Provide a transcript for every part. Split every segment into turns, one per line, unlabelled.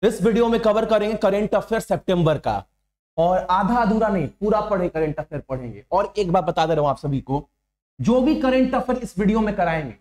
इस वीडियो में कवर करेंगे करंट अफेयर सितंबर का, और आधा अधूरा नहीं पूरा पढ़े करंट अफेयर पढ़ेंगे। और एक बात बता दे रहा हूं आप सभी को, जो भी करंट अफेयर इस वीडियो में कराएंगे,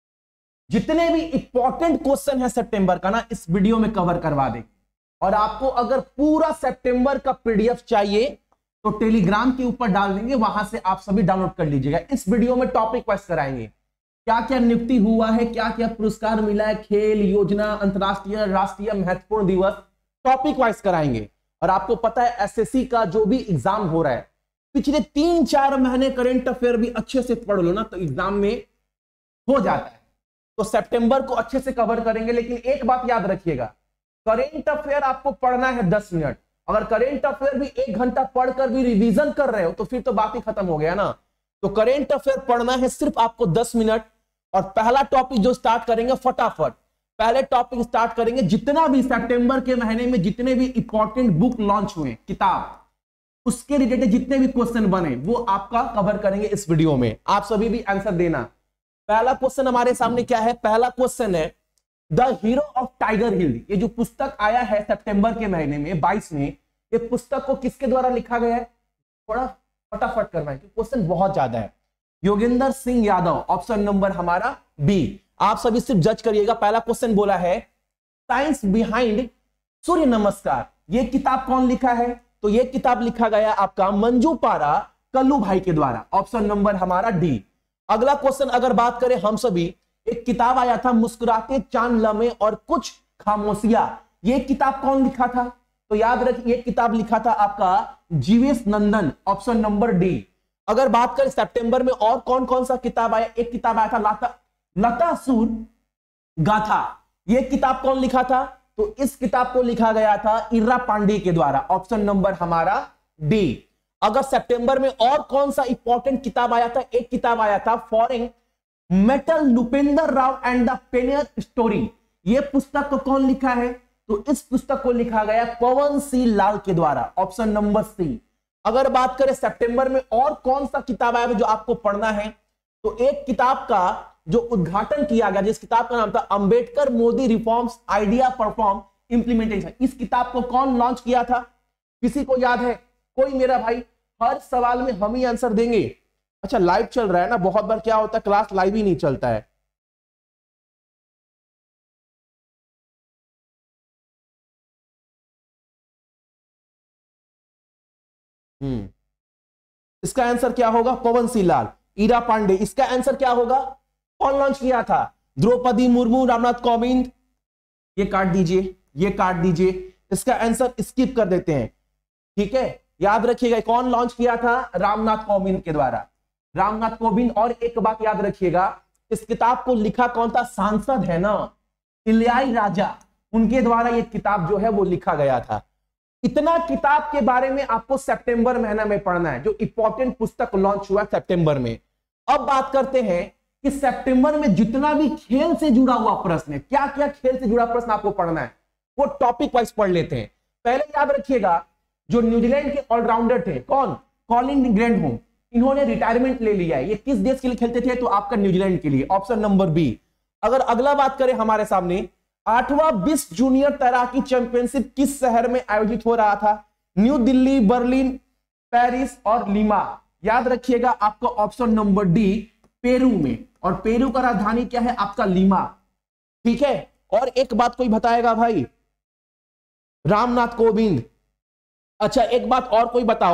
जितने भी इंपॉर्टेंट क्वेश्चन है सितंबर का ना, इस वीडियो में कवर करवा देंगे। और आपको अगर पूरा सितंबर का पीडीएफ चाहिए तो टेलीग्राम के ऊपर डाल देंगे, वहां से आप सभी डाउनलोड कर लीजिएगा। इस वीडियो में टॉपिक वाइज कराएंगे, क्या क्या नियुक्ति हुआ है, क्या क्या पुरस्कार मिला है, खेल योजना, अंतरराष्ट्रीय राष्ट्रीय महत्वपूर्ण दिवस, टॉपिक वाइज कराएंगे। और आपको पता है एसएससी का जो भी एग्जाम हो रहा है, पिछले 3-4 महीने करंट अफेयर भी अच्छे से पढ़ लो ना तो एग्जाम में हो जाता है। तो सितंबर को अच्छे से कवर करेंगे। लेकिन एक बात याद रखिएगा, करंट अफेयर आपको पढ़ना है 10 मिनट। अगर करंट अफेयर भी 1 घंटा पढ़कर भी रिवीजन कर रहे हो तो फिर तो बात ही खत्म हो गया ना। तो करंट अफेयर पढ़ना है सिर्फ आपको 10 मिनट। और पहला टॉपिक जो स्टार्ट करेंगे, फटाफट पहले टॉपिक स्टार्ट करेंगे, जितना भी सितंबर के महीने में जितने भी इंपॉर्टेंट बुक लॉन्च हुए, किताब, उसके रिलेटेड जितने भी क्वेश्चन बने वो आपका कवर करेंगे इस वीडियो में। आप सभी भी आंसर देना। पहला क्वेश्चन हमारे सामने क्या है? पहला क्वेश्चन है the hero of Tiger Hill. ये जो पुस्तक आया है सितंबर के महीने में 22 में, ये पुस्तक को किसके द्वारा लिखा गया है? थोड़ा फटाफट करवाएं, क्वेश्चन बहुत ज्यादा है। योगेंद्र सिंह यादव, ऑप्शन नंबर हमारा बी। आप सभी सिर्फ जज करिएगा। पहला क्वेश्चन बोला है साइंस बिहाइंड सूर्य नमस्कार, ये किताब कौन लिखा है? तो ये किताब लिखा गया आपका मंजू पारा कल्लू भाई के द्वारा, ऑप्शन नंबर हमारा डी। अगला क्वेश्चन अगर बात करें हम सभी, एक किताब आया था मुस्कुराते चांद लम्हे और कुछ खामोशियां, ये किताब कौन लिखा था? तो याद रखिए ये किताब लिखा था आपका Jivesh Nandan, option number D. अगर बात करें सितंबर में और कौन कौन सा किताब आया, एक किताब आया था लतासुर गाथा, ये किताब कौन लिखा था? तो इस किताब को लिखा गया था इर्रा पांडे के द्वारा, ऑप्शन नंबर हमारा डी। अगर सितंबर में और कौन सा इंपॉर्टेंट किताब आया था, एक किताब आया था foreign metal Lupendra Rao and the पेनियर स्टोरी, ये पुस्तक को कौन लिखा है? तो इस पुस्तक को लिखा गया पवन सिंह लाल के द्वारा, ऑप्शन नंबर सी। अगर बात करें सितंबर में और कौन सा किताब आया जो आपको पढ़ना है, तो एक किताब का जो उद्घाटन किया गया, जिस किताब का नाम था Ambedkar Modi reforms idea perform implementation, इस किताब को कौन लॉन्च किया था? किसी को याद है? कोई मेरा भाई, हर सवाल में हम ही आंसर देंगे। अच्छा लाइव चल रहा है ना, बहुत बार क्या होता है क्लास लाइव ही नहीं चलता है। इसका आंसर क्या होगा? पवन सिंह लाल, इरा पांडे। इसका आंसर क्या होगा? कौन लॉन्च किया था? द्रौपदी मुर्मू, रामनाथ कोविंद। ये काट दीजिए, ये काट दीजिए, इसका आंसर स्किप कर देते हैं, ठीक है। याद रखिएगा कौन लॉन्च किया था? रामनाथ कोविंद के द्वारा, रामनाथ कोविंद। और एक बात याद रखिएगा, इस किताब को लिखा कौन था? सांसद है ना इलियाई राजा, उनके द्वारा ये किताब जो है वो लिखा गया था। इतना किताब के बारे में आपको सितंबर महीना में पढ़ना है, जो इंपॉर्टेंट पुस्तक लॉन्च हुआ सितंबर में। अब बात करते हैं कि सितंबर में जितना भी खेल से जुड़ा हुआ प्रश्न है, क्या क्या खेल से जुड़ा प्रश्न आपको पढ़ना है, वो टॉपिक वाइज पढ़ लेते हैं। पहले याद रखिएगा, जो न्यूजीलैंड के ऑलराउंडर थे, कौन? कॉलिन ग्रैंडहोम, इन्होंने रिटायरमेंट ले लिया है। ये किस देश के लिए खेलते थे? तो आपका न्यूजीलैंड के लिए, ऑप्शन नंबर बी। अगर अगला बात करें हमारे सामने, 8वां विश्व जूनियर तैराकी चैंपियनशिप किस शहर में आयोजित हो रहा था? न्यू दिल्ली, बर्लिन, पेरिस और लीमा। याद रखिएगा आपका ऑप्शन नंबर डी, पेरू में। और पेरू का राजधानी क्या है? आपका लीमा, ठीक है। और एक बात कोई बताएगा भाई? रामनाथ कोविंद। अच्छा एक बात और कोई बताओ,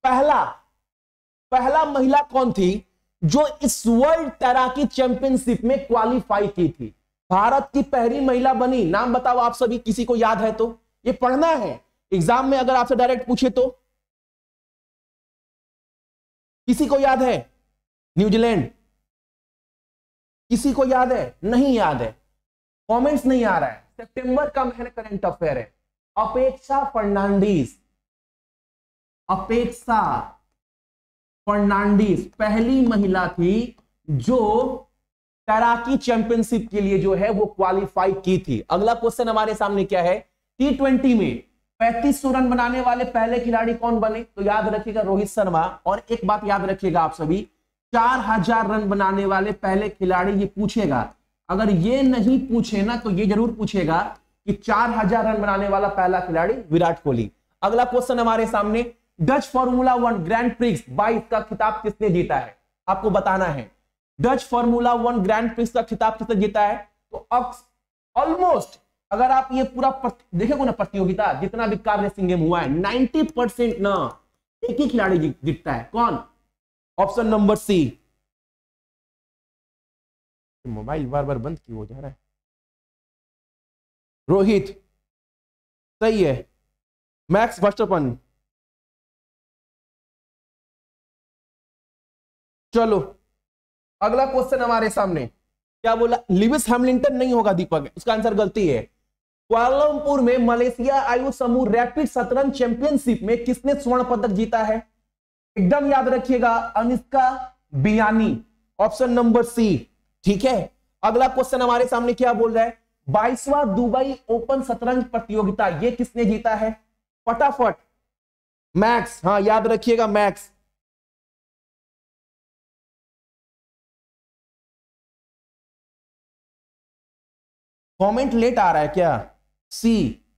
पहला महिला कौन थी जो इस वर्ल्ड तैराकी चैंपियनशिप में क्वालिफाई की थी? भारत की पहली महिला बनी, नाम बताओ आप सभी, किसी को याद है तो? ये पढ़ना है एग्जाम में, अगर आपसे डायरेक्ट पूछे तो। किसी को याद है? न्यूजीलैंड। किसी को याद है? नहीं याद है, कमेंट्स नहीं आ रहा है। सितंबर का महीना करंट अफेयर है। अपेक्षा फर्नांडीज, अपेक्षा फर्नांडीज पहली महिला थी जो तैराकी चैंपियनशिप के लिए जो है वो क्वालिफाई की थी। अगला क्वेश्चन हमारे सामने क्या है? T20 में 3500 रन बनाने वाले पहले खिलाड़ी कौन बने? तो याद रखिएगा रोहित शर्मा। और एक बात याद रखिएगा आप सभी, 4000 रन बनाने वाले पहले खिलाड़ी, ये पूछेगा। अगर ये नहीं पूछे ना तो ये जरूर पूछेगा कि 4000 रन बनाने वाला पहला खिलाड़ी विराट कोहली। अगला क्वेश्चन हमारे सामने, डच फॉर्मूला 1 ग्रैंड प्रिक्स 22 का खिताब किसने जीता है? आपको बताना है डच फॉर्मूला 1 ग्रैंड प्रिक्स का खिताब किसने जीता है। तो ऑलमोस्ट अगर आप ये पूरा देखोगे ना, प्रतियोगिता जितना भी कार रेसिंग गेम हुआ है 90% ना एक ही खिलाड़ी जीतता है। कौन? Option number C. मोबाइल बार बार बंद क्यों हो जा रहा है? रोहित, सही है, मैक्स वर्स्टैपेन। चलो अगला क्वेश्चन हमारे सामने, क्या बोला? लिविस हैमिल्टन नहीं होगा दीपक, उसका आंसर गलती है। कुआलालंपुर में मलेशिया आयु समूह रैपिड शतरंज चैंपियनशिप में किसने स्वर्ण पदक जीता है? एकदम याद रखिएगा, Anushka Biyani, option number C. ठीक है, अगला क्वेश्चन हमारे सामने क्या बोल रहा है? 22वां दुबई ओपन शतरंज प्रतियोगिता ये किसने जीता है? फटाफट, मैक्स, हाँ याद रखिएगा मैक्स। कमेंट लेट आ रहा है क्या? सी,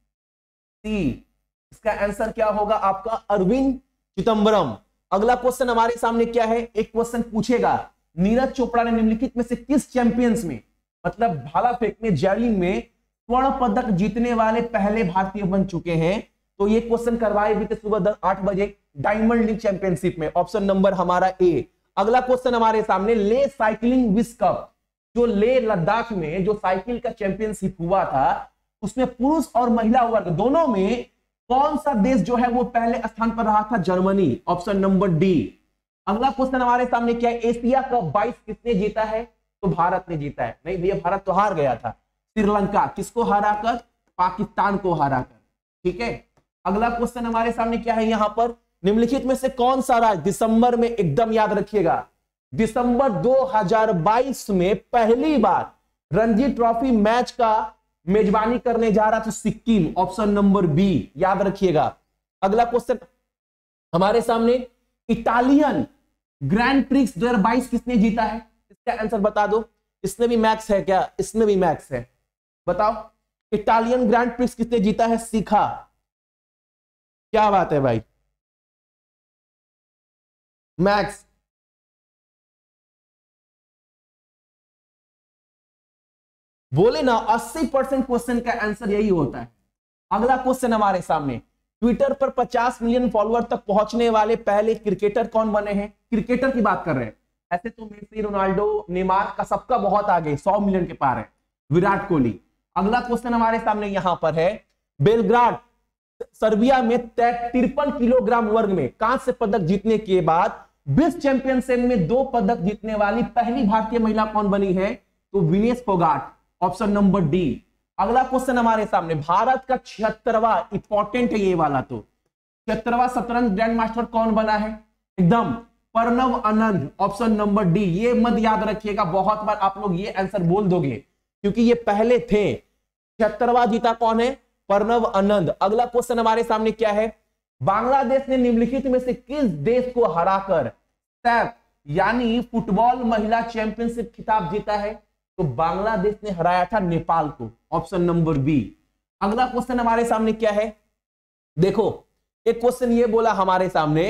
इसका आंसर क्या होगा आपका? अरविंद चिदम्बरम। अगला क्वेश्चन हमारे सामने क्या है? एक क्वेश्चन पूछेगा, नीरज चोपड़ा ने निम्नलिखित में से किस चैंपियंस में, मतलब भाला फेंक में, जैवलिन में स्वर्ण पदक जीतने वाले पहले भारतीय बन चुके हैं? तो ये क्वेश्चन करवाए भी थे सुबह 8 बजे डायमंड लीग चैंपियनशिप में, ऑप्शन नंबर हमारा ए। अगला क्वेश्चन हमारे सामने, ले साइकिलिंग विश्व कप, जो ले लद्दाख में जो साइकिल का चैंपियनशिप हुआ था, उसमें पुरुष और महिला वर्ग दोनों में कौन सा देश जो है वो पहले स्थान पर रहा था? Germany, option number D. अगला क्वेश्चन हमारे सामने क्या है? एशिया कप 22 किसने जीता है? तो भारत ने जीता है। नहीं भैया, भारत तो हार गया था श्रीलंका, किसको हराकर? पाकिस्तान को हराकर। ठीक है, अगला क्वेश्चन हमारे सामने क्या है यहां पर? निम्नलिखित में से कौन सा राज्य दिसंबर में, एकदम याद रखिएगा, दिसंबर 2022 में पहली बार रणजी ट्रॉफी मैच का मेजबानी करने जा रहा था? सिक्किम, ऑप्शन नंबर बी, याद रखिएगा। अगला क्वेश्चन हमारे सामने, इटालियन ग्रैंड प्रिक्स 2022 किसने जीता है? इसका आंसर बता दो। इसमें भी मैक्स है क्या? इसमें भी मैक्स है, बताओ इटालियन ग्रैंड प्रिक्स किसने जीता है? सीखा, क्या बात है भाई, मैक्स। बोले ना 80% क्वेश्चन का आंसर यही होता है। अगला क्वेश्चन हमारे सामने, ट्विटर पर 50 मिलियन फॉलोअर तक पहुंचने वाले पहले क्रिकेटर कौन बने हैं? क्रिकेटर की बात कर रहे हैं, ऐसे तो मेसी, रोनाल्डो, नेमार का सबका बहुत आगे 100 मिलियन के पार है, विराट कोहली। अगला क्वेश्चन हमारे सामने यहां पर है, बेलग्राड सर्बिया में 53 किलोग्राम वर्ग में कांस्य पदक जीतने के बाद विश्व चैंपियनशिप में 2 पदक जीतने वाली पहली भारतीय महिला कौन बनी है? तो Vinesh Phogat, option number D. अगला क्वेश्चन हमारे सामने, भारत का 76वां, इंपॉर्टेंट है ये वाला, तो 76वां शतरंज ग्रैंड मास्टर कौन बना है? एकदम Pranav Anand, option number D. ये मत याद रखिएगा, बहुत बार आप लोग ये आंसर बोल दोगे क्योंकि ये पहले थे। 76वां जीता कौन है? प्रणव आनंद। अगला क्वेश्चन हमारे सामने क्या है? बांग्लादेश ने निम्नलिखित में से किस देश को हराकर सैफ यानी फुटबॉल महिला चैंपियनशिप खिताब जीता है? तो बांग्लादेश ने हराया था नेपाल को, ऑप्शन नंबर बी। अगला क्वेश्चन हमारे सामने क्या है? देखो एक क्वेश्चन ये बोला हमारे सामने,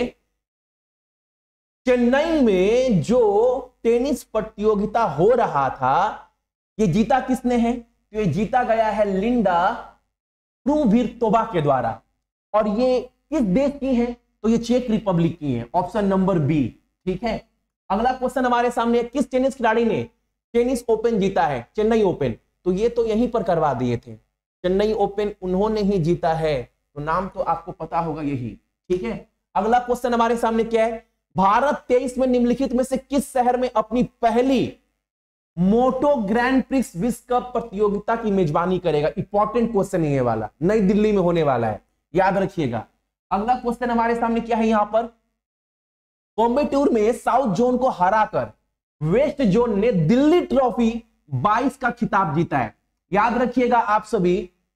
चेन्नई में जो टेनिस प्रतियोगिता हो रहा था ये जीता किसने है? तो ये जीता गया है लिंडा क्रूविर्तोवा के द्वारा। और ये किस देश की है? तो ये चेक रिपब्लिक की है, ऑप्शन नंबर बी। ठीक है, अगला क्वेश्चन हमारे सामने, किस टेनिस खिलाड़ी ने टेनिस ओपन जीता है? चेन्नई ओपन, तो ये तो यहीं पर करवा दिए थे, चेन्नई ओपन उन्होंने ही जीता है, तो नाम तो आपको पता होगा यही। ठीक है, अगला क्वेश्चन हमारे सामने क्या है? भारत 23 में निम्नलिखित में से किस शहर में अपनी पहली मोटो ग्रैंड प्रिक्स विश्व कप प्रतियोगिता की मेजबानी करेगा? इंपॉर्टेंट क्वेश्चन है ये वाला, नई दिल्ली में होने वाला है, याद रखिएगा। अगला क्वेश्चन हमारे सामने क्या है यहां पर? कोयंबटूर में साउथ जोन को हराकर वेस्ट जोन ने दिल्ली ट्रॉफी 22 का खिताब जीता है। याद रखिएगा आप सभी,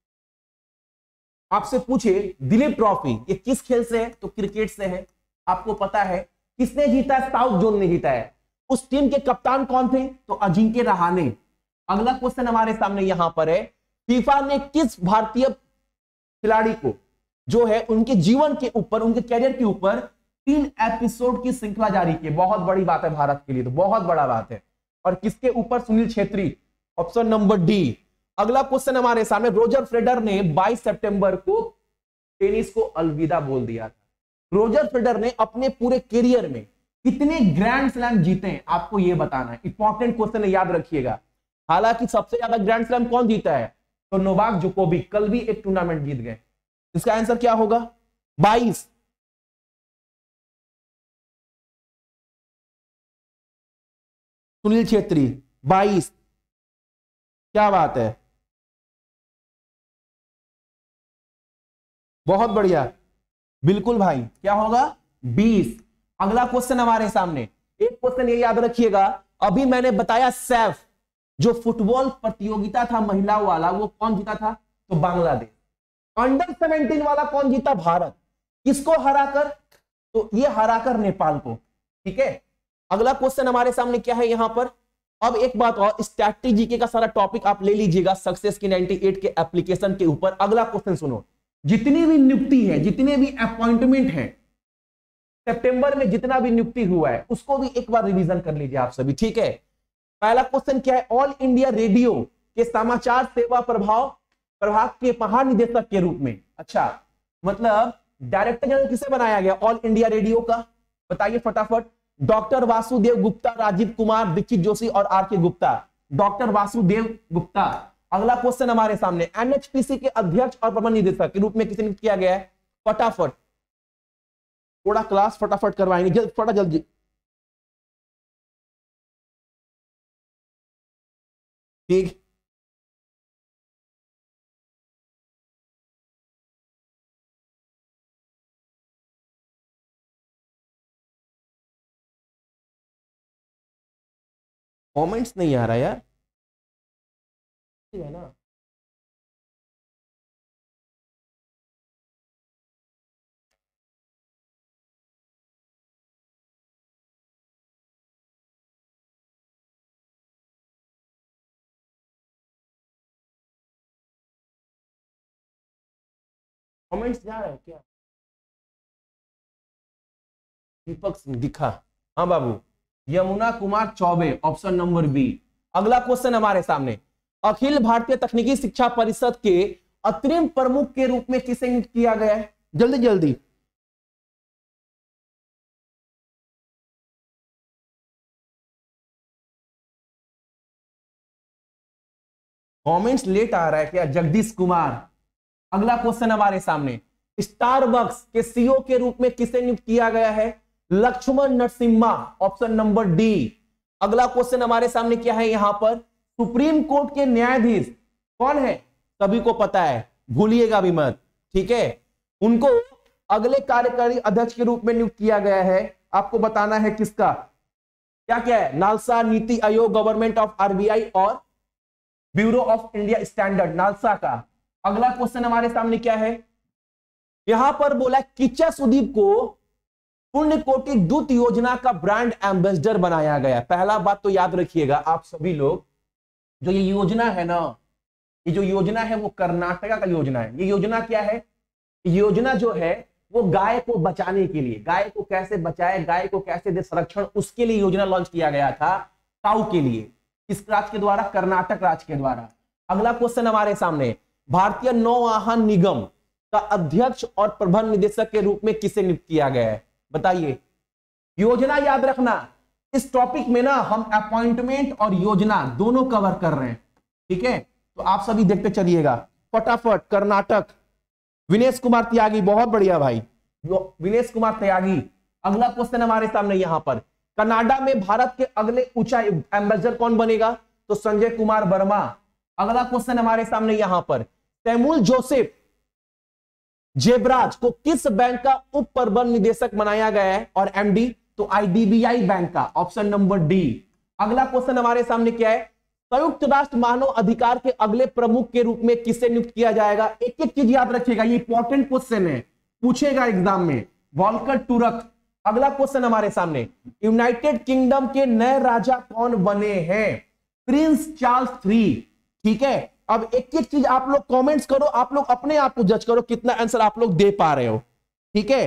आपसे पूछे दिलीप ट्रॉफी ये किस खेल से है? तो क्रिकेट से है। आपको पता है किसने जीता है? साउथ जोन ने जीता है। उस टीम के कप्तान कौन थे? तो अजिंक्य रहाणे। अगला क्वेश्चन हमारे सामने यहां पर है, फीफा ने किस भारतीय खिलाड़ी को जो है उनके जीवन के ऊपर, उनके कैरियर के ऊपर 3 एपिसोड की श्रृंखला जारी की? बहुत बड़ी बात है भारत के लिए, तो बहुत बड़ा बात है। और किसके ऊपर? Sunil Chhetri, option number D. अगला क्वेश्चन हमारे सामने, रोजर फेडरर ने 22 सितंबर को टेनिस को अलविदा बोल दिया था। रोजर फेडरर ने अपने पूरे करियर में कितने ग्रैंड स्लैम जीते हैं आपको यह बताना है। इंपॉर्टेंट क्वेश्चन है, याद रखिएगा। हालांकि सबसे ज्यादा ग्रैंड स्लैम कौन जीता है? तो नोवाक जोकोविक, कल भी एक टूर्नामेंट जीत गए। इसका आंसर क्या होगा? 22। सुनील छेत्री 22। क्या बात है, बहुत बढ़िया, बिल्कुल भाई। क्या होगा? 20। अगला क्वेश्चन हमारे सामने, एक क्वेश्चन ये याद रखिएगा, अभी मैंने बताया सैफ जो फुटबॉल प्रतियोगिता था महिलाओं वाला, वो कौन जीता था? तो बांग्लादेश। अंडर 17 वाला कौन जीता? भारत। किसको हराकर? तो ये हराकर नेपाल को। ठीक है। अगला क्वेश्चन हमारे सामने क्या है यहां पर? अब एक बात और, स्ट्रैटेजी का सारा टॉपिक आप ले लीजिएगा सक्सेस की 98 के एप्लीकेशन के ऊपर। अगला क्वेश्चन सुनो, जितनी भी नियुक्ति है, जितने भी अपॉइंटमेंट है सितंबर में, जितना भी नियुक्ति हुआ है उसको भी एक बार रिवीजन कर लीजिए आप सभी। ठीक है। पहला क्वेश्चन क्या है? ऑल इंडिया रेडियो के समाचार सेवा प्रभाग के महानिदेशक के रूप में, अच्छा मतलब डायरेक्टर जनरल किसे बनाया गया ऑल इंडिया रेडियो का? बताइए फटाफट। डॉक्टर वासुदेव गुप्ता, राजीव कुमार, दीक्षित जोशी और आर के गुप्ता। डॉक्टर वासुदेव गुप्ता। अगला क्वेश्चन हमारे सामने, एनएचपीसी के अध्यक्ष और प्रबंध निदेशक के रूप में किसे नियुक्त किया गया है? फटाफट, थोड़ा क्लास फटाफट करवाएंगे, थोड़ा जल्दी। ठीक, कमेंट्स नहीं आ रहा यार, है ना? कमेंट्स जा रहा है क्या? दीपक सिंह दिखा, हाँ बाबू। Yamuna Kumar Chaubey, option number B. अगला क्वेश्चन हमारे सामने, अखिल भारतीय तकनीकी शिक्षा परिषद के अतिरिक्त प्रमुख के रूप में किसे नियुक्त किया गया है? जल्दी जल्दी। कमेंट्स लेट आ रहा है क्या? जगदीश कुमार। अगला क्वेश्चन हमारे सामने, स्टारबक्स के सीईओ के रूप में किसे नियुक्त किया गया है? Lakshman Narasimha, option number D. अगला क्वेश्चन हमारे सामने क्या है यहां पर? सुप्रीम कोर्ट के न्यायाधीश कौन है? सभी को पता है, भूलिएगा भी मत। ठीक है। उनको अगले कार्यकारी अध्यक्ष के रूप में नियुक्त किया गया है। आपको बताना है किसका, क्या क्या है? NALSA, NITI Aayog, government of RBI और bureau of India standard, NALSA का। अगला क्वेश्चन हमारे सामने क्या है? यहां पर बोला किच्चा सुदीप को पुण्यकोटि दूत योजना का ब्रांड एम्बेसडर बनाया गया। पहला बात तो याद रखिएगा आप सभी लोग, जो ये योजना है ना, ये जो योजना है वो कर्नाटका का योजना है। ये योजना क्या है? योजना जो है वो गाय को बचाने के लिए, गाय को कैसे बचाए, गाय को कैसे दे संरक्षण, उसके लिए योजना लॉन्च किया गया था, काऊ के लिए। किस राज्य के द्वारा? कर्नाटक राज्य के द्वारा। अगला क्वेश्चन हमारे सामने, भारतीय नौवाहन निगम का अध्यक्ष और प्रबंध निदेशक के रूप में किसे नियुक्त किया गया है? बताइए। योजना याद रखना, इस टॉपिक में ना हम अपॉइंटमेंट और योजना दोनों कवर कर रहे हैं। ठीक है, तो आप सभी देखते चलिएगा फटाफट। कर्नाटक, विनेश कुमार त्यागी, बहुत बढ़िया भाई, विनेश कुमार त्यागी। अगला क्वेश्चन हमारे सामने यहां पर, कनाडा में भारत के अगले उच्चायुक्त एम्बेसडर कौन बनेगा? तो संजय कुमार वर्मा। अगला क्वेश्चन हमारे सामने यहां पर, सैमुअल जोसेफ जेबराज को किस बैंक का उप प्रबंध निदेशक बनाया गया है और एमडी? तो आईडीबीआई बैंक का, ऑप्शन नंबर डी। अगला क्वेश्चन हमारे सामने क्या है? संयुक्त राष्ट्र मानव अधिकार के अगले प्रमुख के रूप में किसे नियुक्त किया जाएगा? एक एक चीज याद रखिएगा, ये इंपॉर्टेंट क्वेश्चन है, पूछेगा एग्जाम में। Volker Turk. अगला क्वेश्चन हमारे सामने, यूनाइटेड किंगडम के नए राजा कौन बने हैं? Prince Charles III। ठीक है। अब एक एक चीज आप लोग कमेंट्स करो, आप लोग अपने आप को जज करो कितना आंसर आप लोग दे पा रहे हो, ठीक है।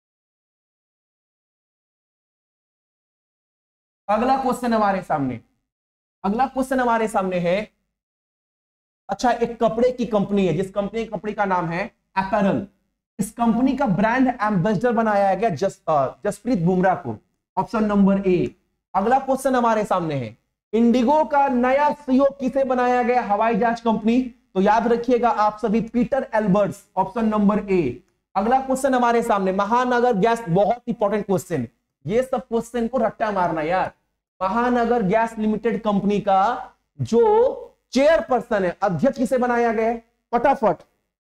अगला क्वेश्चन हमारे सामने, अगला क्वेश्चन हमारे सामने है, अच्छा एक कपड़े की कंपनी है, जिस कंपनी का नाम है अपैरल, इस कंपनी का ब्रांड एम्बेसडर बनाया गया जसप्रीत बुमराह को, ऑप्शन नंबर ए। अगला क्वेश्चन हमारे सामने है, इंडिगो का नया सीईओ किसे बनाया गया, हवाई जहाज कंपनी, तो याद रखिएगा आप सभी Peter Elbers, option number A. अगला क्वेश्चन हमारे सामने, महानगर गैस, बहुत इंपॉर्टेंट क्वेश्चन, ये सब क्वेश्चन को रट्टा मारना यार। महानगर गैस लिमिटेड कंपनी का जो चेयरपर्सन है, अध्यक्ष किसे बनाया गया है, फटाफट,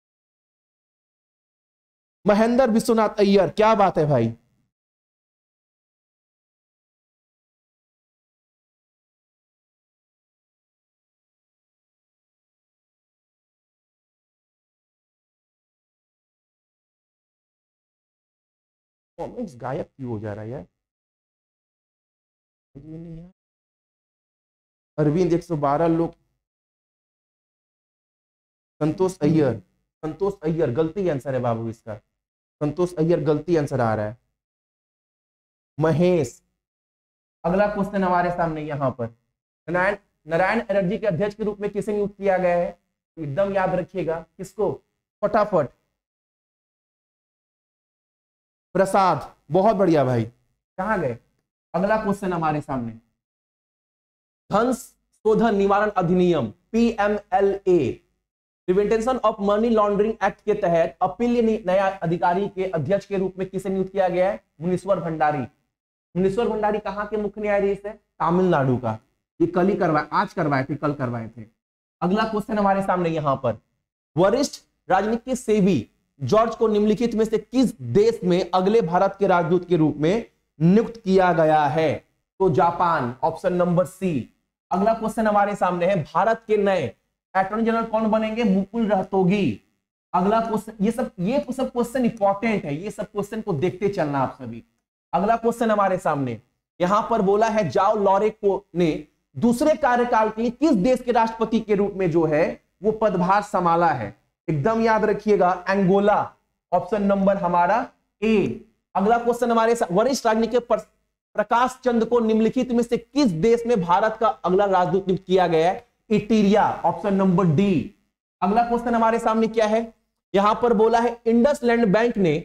महेंद्र विश्वनाथ अय्यर, क्या बात है भाई। कमेंट्स गायब क्यों हो जा रहा है यार, मुझे नहीं यार। अरविंद 112 लोग, संतोष अय्यर, संतोष अय्यर गलती आंसर है बाबू इसका, संतोष अय्यर गलती आंसर आ रहा है। महेश, अगला क्वेश्चन हमारे सामने यहां पर, नारायण नारायण एनर्जी के अध्यक्ष के रूप में किसे नियुक्त किया गया है, एकदम याद रखिएगा किसको, फटाफट, प्रसाद, बहुत बढ़िया भाई, कहां गए। अगला क्वेश्चन हमारे सामने, धन शोधन निवारण अधिनियम PMLA, prevention of money laundering act के तहत अपीलीय नया अधिकारी के अध्यक्ष के रूप में किसे नियुक्त किया गया है, मुनीश्वर भंडारी। मुनीश्वर भंडारी कहां के मुख्य न्यायाधीश है, तमिलनाडु का, ये कल ही करवाए, आज करवाए थे, कल करवाए थे। अगला क्वेश्चन हमारे सामने यहां पर, वरिष्ठ राजनीतिक सेवी जॉर्ज को निम्नलिखित में से किस देश में अगले भारत के राजदूत के रूप में नियुक्त किया गया है, तो जापान, ऑप्शन नंबर सी। अगला क्वेश्चन हमारे सामने है, भारत के नए अटॉर्नी जनरल कौन बनेंगे, मुकुल रोहतगी। अगला क्वेश्चन, ये सब क्वेश्चन इंपॉर्टेंट है, ये सब क्वेश्चन को देखते चलना आप सभी। अगला क्वेश्चन हमारे सामने यहां पर बोला है, जाओ लॉरे को ने दूसरे कार्यकाल के लिए किस देश के राष्ट्रपति के रूप में जो है वो पदभार संभाला है, एकदम याद रखिएगा, एंगोला, ऑप्शन नंबर हमारा ए। अगला क्वेश्चन हमारे साथ, वरिष्ठ राजनीतिक प्रकाश चंद को निम्नलिखित में से किस देश में भारत का अगला राजदूत नियुक्त किया गया है, इटीरिया, ऑप्शन नंबर डी। अगला क्वेश्चन हमारे सामने क्या है, यहां पर बोला है, इंडसलैंड बैंक ने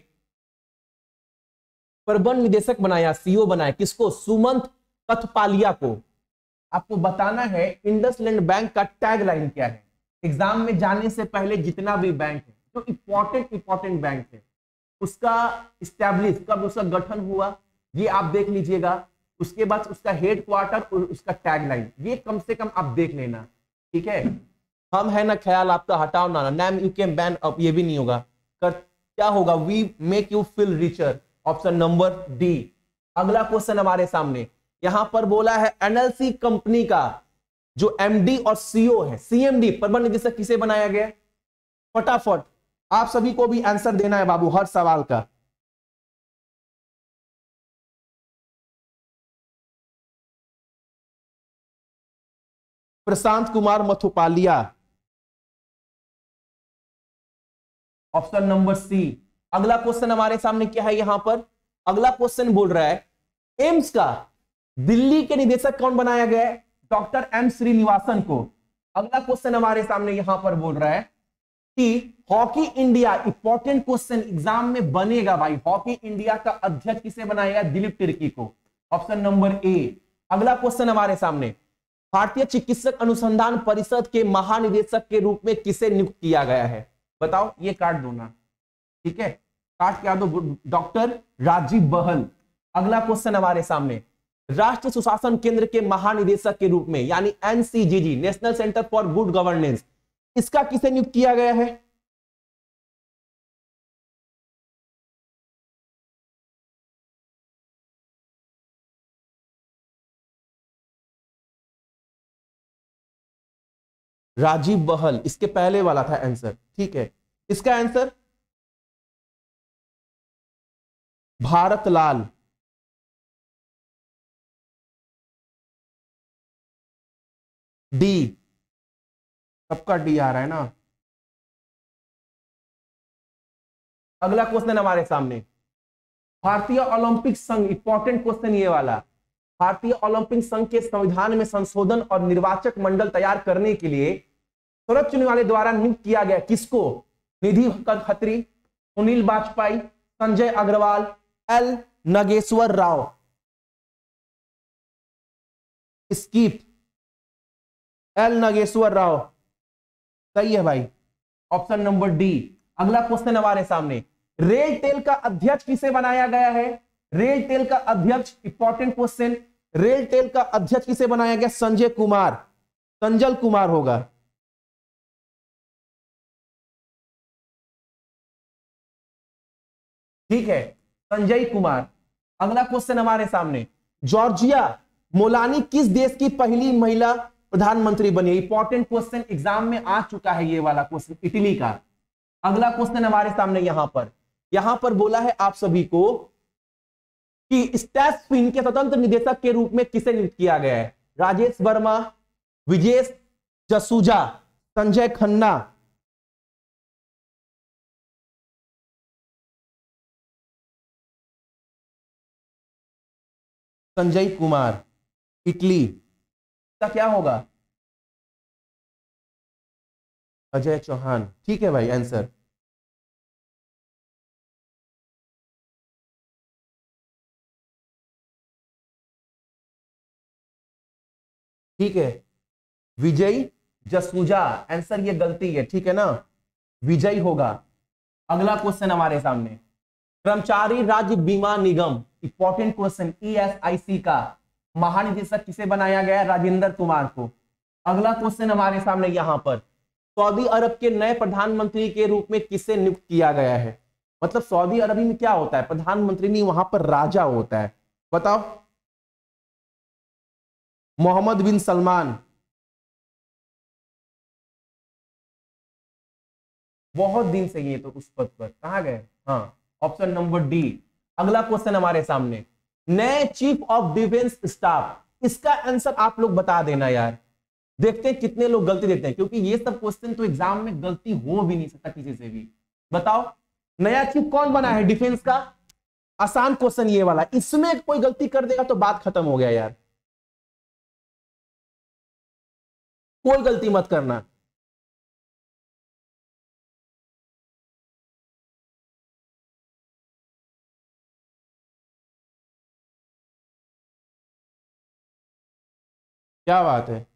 प्रबंध निदेशक बनाया, सीईओ बनाया किसको, सुमंत कथपालिया को। आपको बताना है इंडसलैंड बैंक का टैगलाइन क्या है, एग्जाम में जाने से पहले जितना भी बैंक है, जो इंपॉर्टेंट बैंक है, उसका इस्टेब्लिश कब, उसका गठन हुआ, ये आप देख लीजिएगा। उसके बाद उसका हेड क्वार्टर और उसका टैगलाइन, ये कम से कम आप देख लेना, ठीक है। हम है ना ख्याल आपका, हटाओ ना, name you can ban up, ये भी नहीं होगा, क्या होगा, we make you feel richer, option number D. अगला क्वेश्चन हमारे सामने यहां पर बोला है, एनएलसी कंपनी का जो एमडी और सीईओ है, सीएमडी प्रबंध निदेशक किसे बनाया गया, फटाफट आप सभी को भी आंसर देना है बाबू हर सवाल का। Prashant Kumar Mathupaliya, option number C. अगला क्वेश्चन हमारे सामने क्या है यहां पर, अगला क्वेश्चन बोल रहा है, एम्स का दिल्ली के निदेशक कौन बनाया गया है, डॉक्टर एम श्रीनिवासन को। अगला क्वेश्चन हमारे सामने यहां पर बोल रहा है कि hockey India, important question exam में बनेगा भाई, हॉकी इंडिया का अध्यक्ष किसे बनाया, दिलीप तिर्की को, ऑप्शन नंबर ए। अगला क्वेश्चन हमारे सामने, भारतीय चिकित्सक अनुसंधान परिषद के महानिदेशक के रूप में किसे नियुक्त किया गया है, बताओ, ये काट दो ना, ठीक है, काट क्या दो, डॉक्टर राजीव बहल। अगला क्वेश्चन हमारे सामने, राष्ट्रीय सुशासन केंद्र के महानिदेशक के रूप में यानी NCGG, national centre for good governance, इसका किसे नियुक्त किया गया है, राजीव बहल, इसके पहले वाला था आंसर, ठीक है। इसका आंसर भारत लाल, डी। सबका डी आ रहा है ना। अगला क्वेश्चन हमारे सामने, भारतीय ओलंपिक संघ, इंपॉर्टेंट क्वेश्चन ये वाला, भारतीय ओलंपिक संघ के संविधान में संशोधन और निर्वाचक मंडल तैयार करने के लिए सर्वोच्च न्यायालय द्वारा नियुक्त किया गया किसको? निधि खत्री, सुनील वाजपेयी, संजय अग्रवाल, एल नागेश्वर राव। स्कीप, एल नागेश्वर राव। सही है भाई, ऑप्शन नंबर डी। अगला क्वेश्चन हमारे सामने, रेलटेल का अध्यक्ष किसे बनाया गया है? रेलटेल का अध्यक्ष, इंपॉर्टेंट क्वेश्चन, रेलटेल का अध्यक्ष किसे बनाया गया? संजय कुमार, संजल कुमार होगा। ठीक है, संजय कुमार। अगला क्वेश्चन हमारे सामने, जॉर्जिया मोलानी किस देश की पहली महिला प्रधानमंत्री बनी? इंपॉर्टेंट क्वेश्चन, एग्जाम में आ चुका है ये वाला क्वेश्चन, इटली का। अगला क्वेश्चन हमारे सामने यहां पर बोला है आप सभी को कि स्टैट्सफिन के स्वतंत्र निदेशक के रूप में किसे नियुक्त किया गया है? राजेश वर्मा, विजेश जसूजा, संजय खन्ना। संजय कुमार, इटली का क्या होगा? अजय चौहान। ठीक है भाई, आंसर। ठीक है, विजय जसूजा, आंसर ये गलती है, ठीक है ना, विजय होगा। अगला क्वेश्चन हमारे सामने, कर्मचारी राज्य बीमा निगम, इंपॉर्टेंट क्वेश्चन, ईएसआईसी का महानिदेशक किसे बनाया गया? राजेंद्र कुमार को। अगला क्वेश्चन हमारे सामने यहां पर, सऊदी अरब के नए प्रधानमंत्री के रूप में किसे नियुक्त किया गया है? मतलब सऊदी अरब में क्या होता है? प्रधानमंत्री नहीं, वहां पर राजा होता है। बताओ। मोहम्मद बिन सलमान। बहुत दिन से ये तो उस पद पर कहां गए? हाँ, ऑप्शन नंबर डी। अगला क्वेश्चन हमारे सामने, नए चीफ ऑफ डिफेंस स्टाफ, इसका आंसर आप लोग बता देना यार। देखते हैं कितने लोग गलती देते हैं, क्योंकि ये सब क्वेश्चन तो एग्जाम में गलती हो भी नहीं सकता किसी से भी। बताओ, नया चीफ कौन बना है डिफेंस का? आसान क्वेश्चन ये वाला, इसमें कोई गलती कर देगा तो बात खत्म हो गया यार। कोई गलती मत करना। क्या बात है?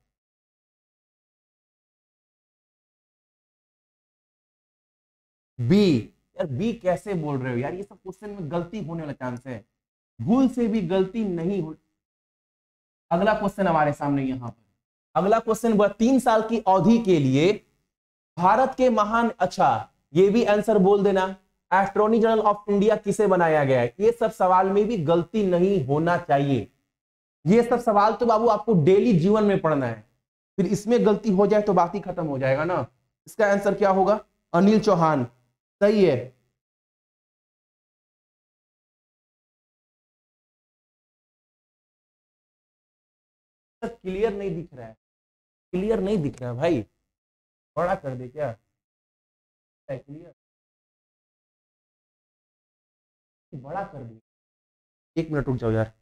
बी। यार बी कैसे बोल रहे हो यार? ये सब क्वेश्चन में गलती होने वाला चांस है, भूल से भी गलती नहीं हो। अगला क्वेश्चन हमारे सामने यहां पर, अगला क्वेश्चन 3 साल की अवधि के लिए भारत के महान, अच्छा ये भी आंसर बोल देना, एटॉर्नी जनरल ऑफ इंडिया किसे बनाया गया है? ये सब सवाल में भी गलती नहीं होना चाहिए। ये सब सवाल तो बाबू आपको डेली जीवन में पढ़ना है, फिर इसमें गलती हो जाए तो बात ही खत्म हो जाएगा ना। इसका आंसर क्या होगा? अनिल चौहान। सही है। क्लियर नहीं दिख रहा है, क्लियर नहीं दिख रहा है भाई, बड़ा कर दे क्या? क्लियर बड़ा कर दे। 1 मिनट रुक जाओ यार,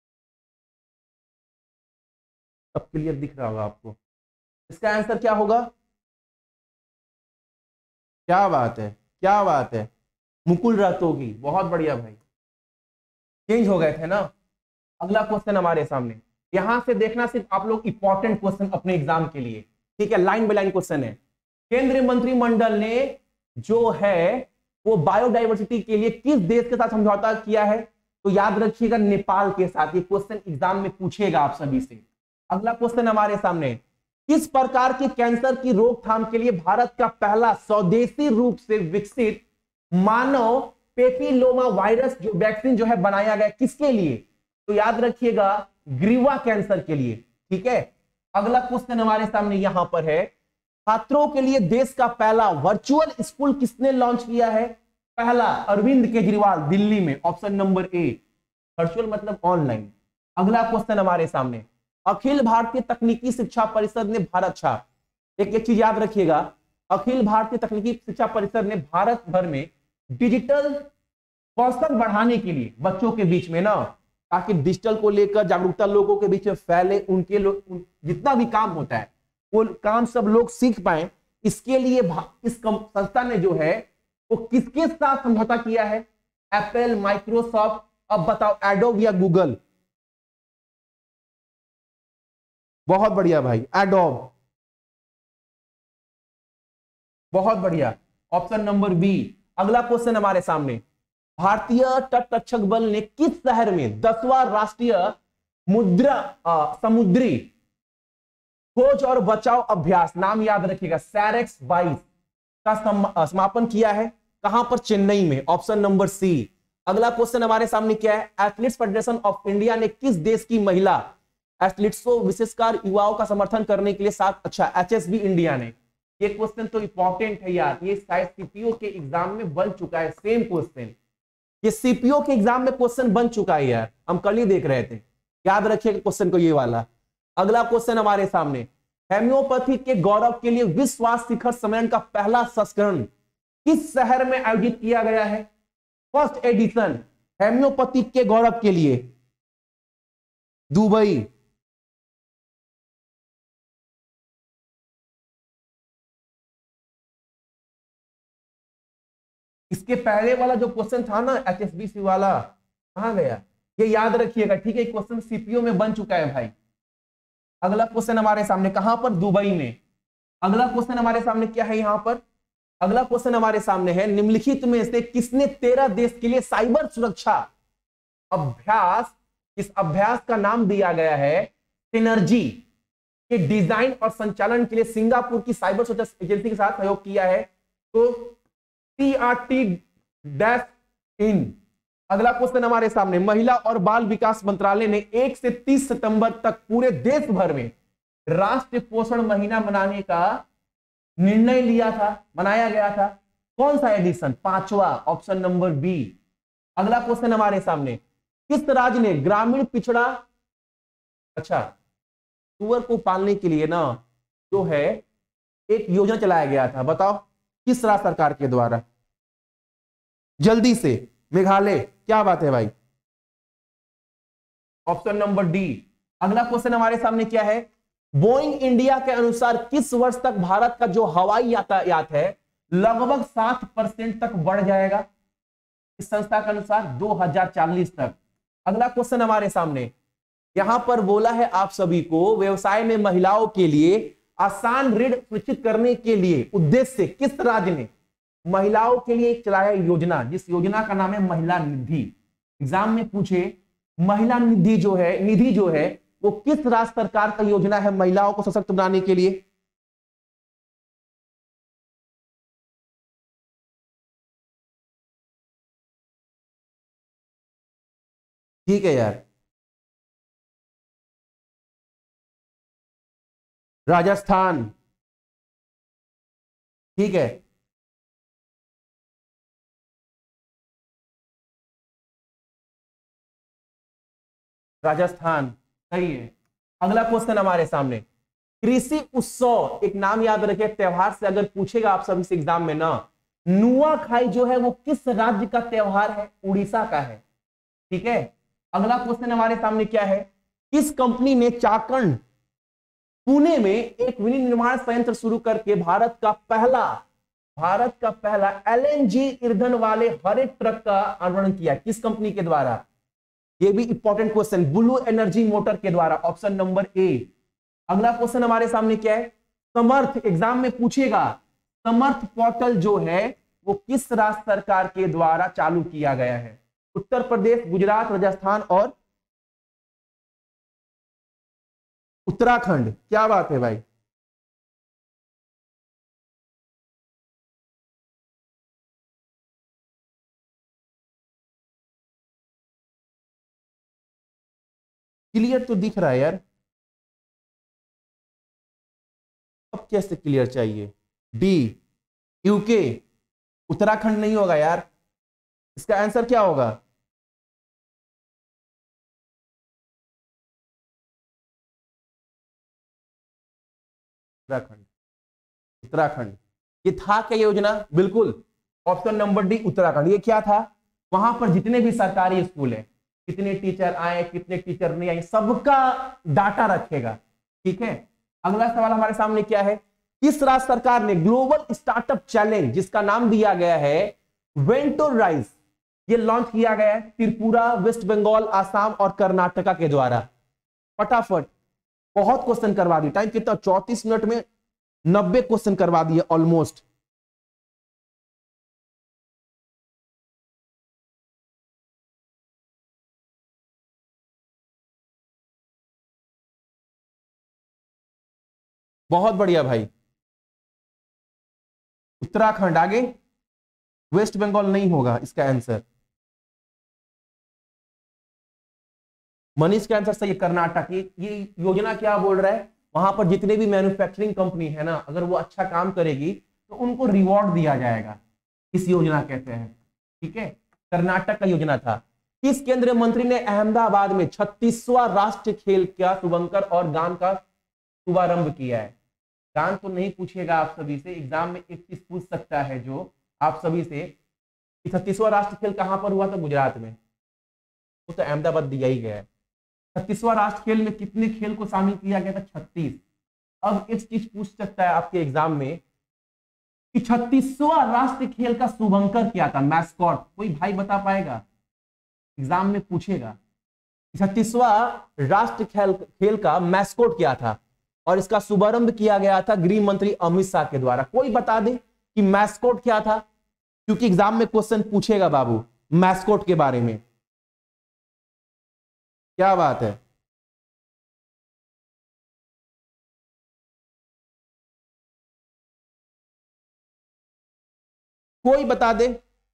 अब क्लियर दिख रहा होगा आपको। इसका आंसर क्या होगा? क्या बात है, क्या बात है, मुकुल रोहतगी। बहुत बढ़िया भाई, चेंज हो गए थे ना। अगला क्वेश्चन हमारे सामने, यहां से देखना सिर्फ आप लोग इंपॉर्टेंट क्वेश्चन अपने एग्जाम के लिए, ठीक है, लाइन बाय लाइन क्वेश्चन है। केंद्रीय मंत्रिमंडल ने जो है वो बायोडाइवर्सिटी के लिए किस देश के साथ समझौता किया है? तो याद रखिएगा, नेपाल के साथ। ये क्वेश्चन एग्जाम में पूछेगा आप सभी से। अगला क्वेश्चन हमारे सामने, किस प्रकार के कैंसर की रोकथाम के लिए भारत का पहला स्वदेशी रूप से विकसित मानव पेपिलोमा वायरस जो वैक्सीन जो है बनाया गया, किसके लिए? तो याद रखिएगा, ग्रीवा कैंसर के लिए। ठीक है, अगला क्वेश्चन हमारे सामने यहां पर है, छात्रों के लिए देश का पहला वर्चुअल स्कूल किसने लॉन्च किया है? पहला अरविंद केजरीवाल, दिल्ली में। Option number A. वर्चुअल मतलब ऑनलाइन। अगला क्वेश्चन हमारे सामने, अखिल भारतीय तकनीकी शिक्षा परिषद ने भारत छाप एक एक चीज याद रखिएगा, अखिल भारतीय तकनीकी शिक्षा परिषद ने भारत भर में डिजिटल कौशल बढ़ाने के लिए बच्चों के बीच में ना, ताकि डिजिटल को लेकर जागरूकता लोगों के बीच में फैले, उनके जितना भी काम होता है वो काम सब लोग सीख पाए, इसके लिए इस संस्था ने जो है वो किसके साथ समझौता किया है? एप्पल, माइक्रोसॉफ्ट, अब बताओ एडोब या गूगल? बहुत बढ़िया भाई, एडोब, बहुत बढ़िया, ऑप्शन नंबर बी। अगला क्वेश्चन हमारे सामने, भारतीय तटरक्षक बल ने किस शहर में 10वां राष्ट्रीय समुद्री खोज और बचाव अभ्यास, नाम याद रखिएगा, सैरेक्स 22 का समापन किया है? कहां पर? चेन्नई में, ऑप्शन नंबर सी। अगला क्वेश्चन हमारे सामने क्या है? एथलीट्स फेडरेशन ऑफ इंडिया ने किस देश की महिला एथलीट्स को विशेषकर युवाओं का समर्थन करने के लिए साथ, अच्छा एचएसबी इंडिया ने। ये क्वेश्चन तो इंपॉर्टेंट है यार, ये शायद सीपीओ के एग्जाम में बन चुका है, सेम क्वेश्चन ये सीपीओ के एग्जाम में क्वेश्चन बन चुका है यार, हम कल ही देख रहे थे, याद रखिएगा क्वेश्चन को ये वाला। अगला क्वेश्चन हमारे सामने, होम्योपैथी के गौरव के लिए विश्व स्वास्थ्य शिखर सम्मेलन का पहला संस्करण किस शहर में आयोजित किया गया है? फर्स्ट एडिशन होम्योपैथी के गौरव के लिए, दुबई। इसके पहले वाला जो क्वेश्चन था ना एचएसबीसी वाला, कहां गया? ये याद रखिएगा, ठीक है, क्वेश्चन सीपीओ में बन चुका है भाई। अगला क्वेश्चन हमारे सामने, कहां पर? दुबई में। अगला क्वेश्चन हमारे सामने क्या है यहां पर? अगला क्वेश्चन हमारे सामने है, निम्नलिखित में से किसने 13 देश के लिए साइबर सुरक्षा अभ्यास, इस अभ्यास का नाम दिया गया है सिनर्जी, के डिजाइन और संचालन के लिए सिंगापुर की साइबर सुरक्षा एजेंसी के साथ सहयोग किया है? तो CRT इन। अगला क्वेश्चन हमारे सामने, महिला और बाल विकास मंत्रालय ने 1 से 30 सितंबर तक पूरे देश भर में राष्ट्रीय पोषण महीना मनाने का निर्णय लिया था, मनाया गया था। कौन सा एडिशन? 5वां, ऑप्शन नंबर बी। अगला क्वेश्चन हमारे सामने, किस राज्य ने ग्रामीण पिछड़ा, अच्छा सुअर को पालने के लिए ना जो है एक योजना चलाया गया था, बताओ किस राज्य सरकार के द्वारा? जल्दी से, मेघालय। क्या बात है भाई, ऑप्शन नंबर डी। अगला क्वेश्चन हमारे सामने क्या है? बोइंग इंडिया के अनुसार किस वर्ष तक भारत का जो हवाई यातायात है लगभग 7% तक बढ़ जाएगा? इस संस्था के अनुसार 2040 तक। अगला क्वेश्चन हमारे सामने, यहां पर बोला है आप सभी को व्यवसाय में महिलाओं के लिए आसान ऋण सुनिश्चित करने के लिए उद्देश्य से किस राज्य ने महिलाओं के लिए चलाया योजना, जिस योजना का नाम है महिला निधि। एग्जाम में पूछे महिला निधि जो है वो किस राज्य सरकार का योजना है महिलाओं को सशक्त बनाने के लिए? ठीक है यार, राजस्थान। ठीक है, राजस्थान सही है। अगला क्वेश्चन हमारे सामने, कृषि उत्सव, एक नाम याद रखिए, त्योहार से अगर पूछेगा आप सभी से एग्जाम में ना, नुआखाई जो है वो किस राज्य का त्योहार है? उड़ीसा का है। ठीक है, अगला क्वेश्चन हमारे सामने क्या है? किस कंपनी ने चाकंड पुणे में एक विनिर्माण संयंत्र शुरू करके भारत का पहला LNG ईंधन वाले हरे ट्रक का अनावरण किया? किस कंपनी के द्वारा? ये भी important question, Blue Energy Motor के द्वारा, ऑप्शन नंबर ए। अगला क्वेश्चन हमारे सामने क्या है? समर्थ, एग्जाम में पूछेगा, समर्थ पोर्टल जो है वो किस राज्य सरकार के द्वारा चालू किया गया है? उत्तर प्रदेश, गुजरात, राजस्थान और उत्तराखंड। क्या बात है भाई, क्लियर तो दिख रहा है यार, अब कैसे क्लियर चाहिए? D, UK. उत्तराखंड नहीं होगा यार, इसका आंसर क्या होगा? उत्तराखंड। उत्तराखंड। ये था क्या योजना? बिल्कुल ऑप्शन नंबर डी उत्तराखंड। ये क्या था? वहां पर जितने भी सरकारी स्कूल है, कितने टीचर आए, कितने टीचर नहीं आए, सबका डाटा रखेगा। ठीक है, अगला सवाल हमारे सामने क्या है? किस राज्य सरकार ने ग्लोबल स्टार्टअप चैलेंज, जिसका नाम दिया गया है वेंटो राइज, ये लॉन्च किया गया है त्रिपुरा, वेस्ट बंगाल, आसाम और कर्नाटका के द्वारा? फटाफट, बहुत क्वेश्चन करवा दी। टाइम कितना? 34 मिनट में 90 क्वेश्चन करवा दिए ऑलमोस्ट। बहुत बढ़िया भाई। उत्तराखंड आगे, वेस्ट बंगाल नहीं होगा इसका आंसर। मनीष का आंसर सही है, कर्नाटक। ये योजना क्या बोल रहा है? वहां पर जितने भी मैन्युफैक्चरिंग कंपनी है ना, अगर वो अच्छा काम करेगी तो उनको रिवॉर्ड दिया जाएगा। इस योजना कहते हैं। ठीक है, कर्नाटक का योजना था। किस केंद्रीय मंत्री ने अहमदाबाद में 36वां राष्ट्रीय खेल का शुभंकर और गान का शुभारंभ किया है? गान तो नहीं पूछेगा आप सभी से, एग्जाम में एक चीज पूछ सकता है जो आप सभी से, 36वां राष्ट्रीय खेल कहां पर हुआ था? गुजरात में। वो तो अहमदाबाद दिया ही गया है। 36वां राष्ट्रीय खेल में कितने खेल को शामिल किया गया था? 36। अब एक चीज पूछ सकता है आपके एग्जाम में कि 36वां राष्ट्रीय खेल का शुभंकर क्या था, मैस्कॉट? कोई भाई बता पाएगा? एग्जाम में पूछेगा 36वां राष्ट्रीय खेल का मैस्कॉट क्या था, और इसका शुभारंभ किया गया था गृह मंत्री अमित शाह के द्वारा। कोई बता दे कि मैस्कॉट क्या था, क्योंकि एग्जाम में क्वेश्चन पूछेगा बाबू मैस्कॉट के बारे में। क्या बात है? कोई बता दे।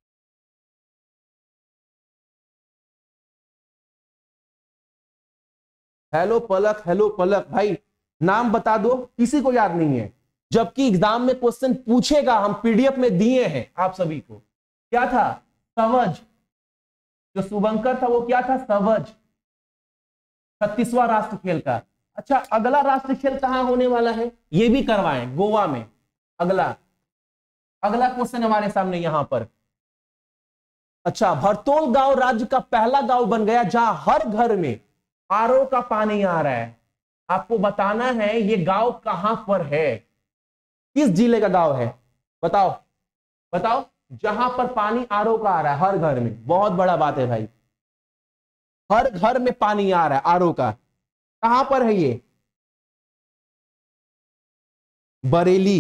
हेलो पलक, हेलो पलक भाई, नाम बता दो। किसी को याद नहीं है, जबकि एग्जाम में क्वेश्चन पूछेगा। हम पीडीएफ में दिए हैं आप सभी को। क्या था? सवज। जो शुभंकर था वो क्या था? सवज। 36वां राष्ट्रीय खेल का। अच्छा, अगला राष्ट्रीय खेल कहां होने वाला है? ये भी करवाएं, गोवा में। अगला अगला क्वेश्चन हमारे सामने यहां पर। अच्छा, भरतोल गांव राज्य का पहला गांव बन गया जहां हर घर में आरओ का पानी आ रहा है। आपको बताना है ये गांव कहां पर है, किस जिले का गांव है? बताओ बताओ। जहां पर पानी आरओ का आ रहा है हर घर में, बहुत बड़ा बात है भाई। हर घर में पानी आ रहा है आरओ का, कहां पर है ये? बरेली।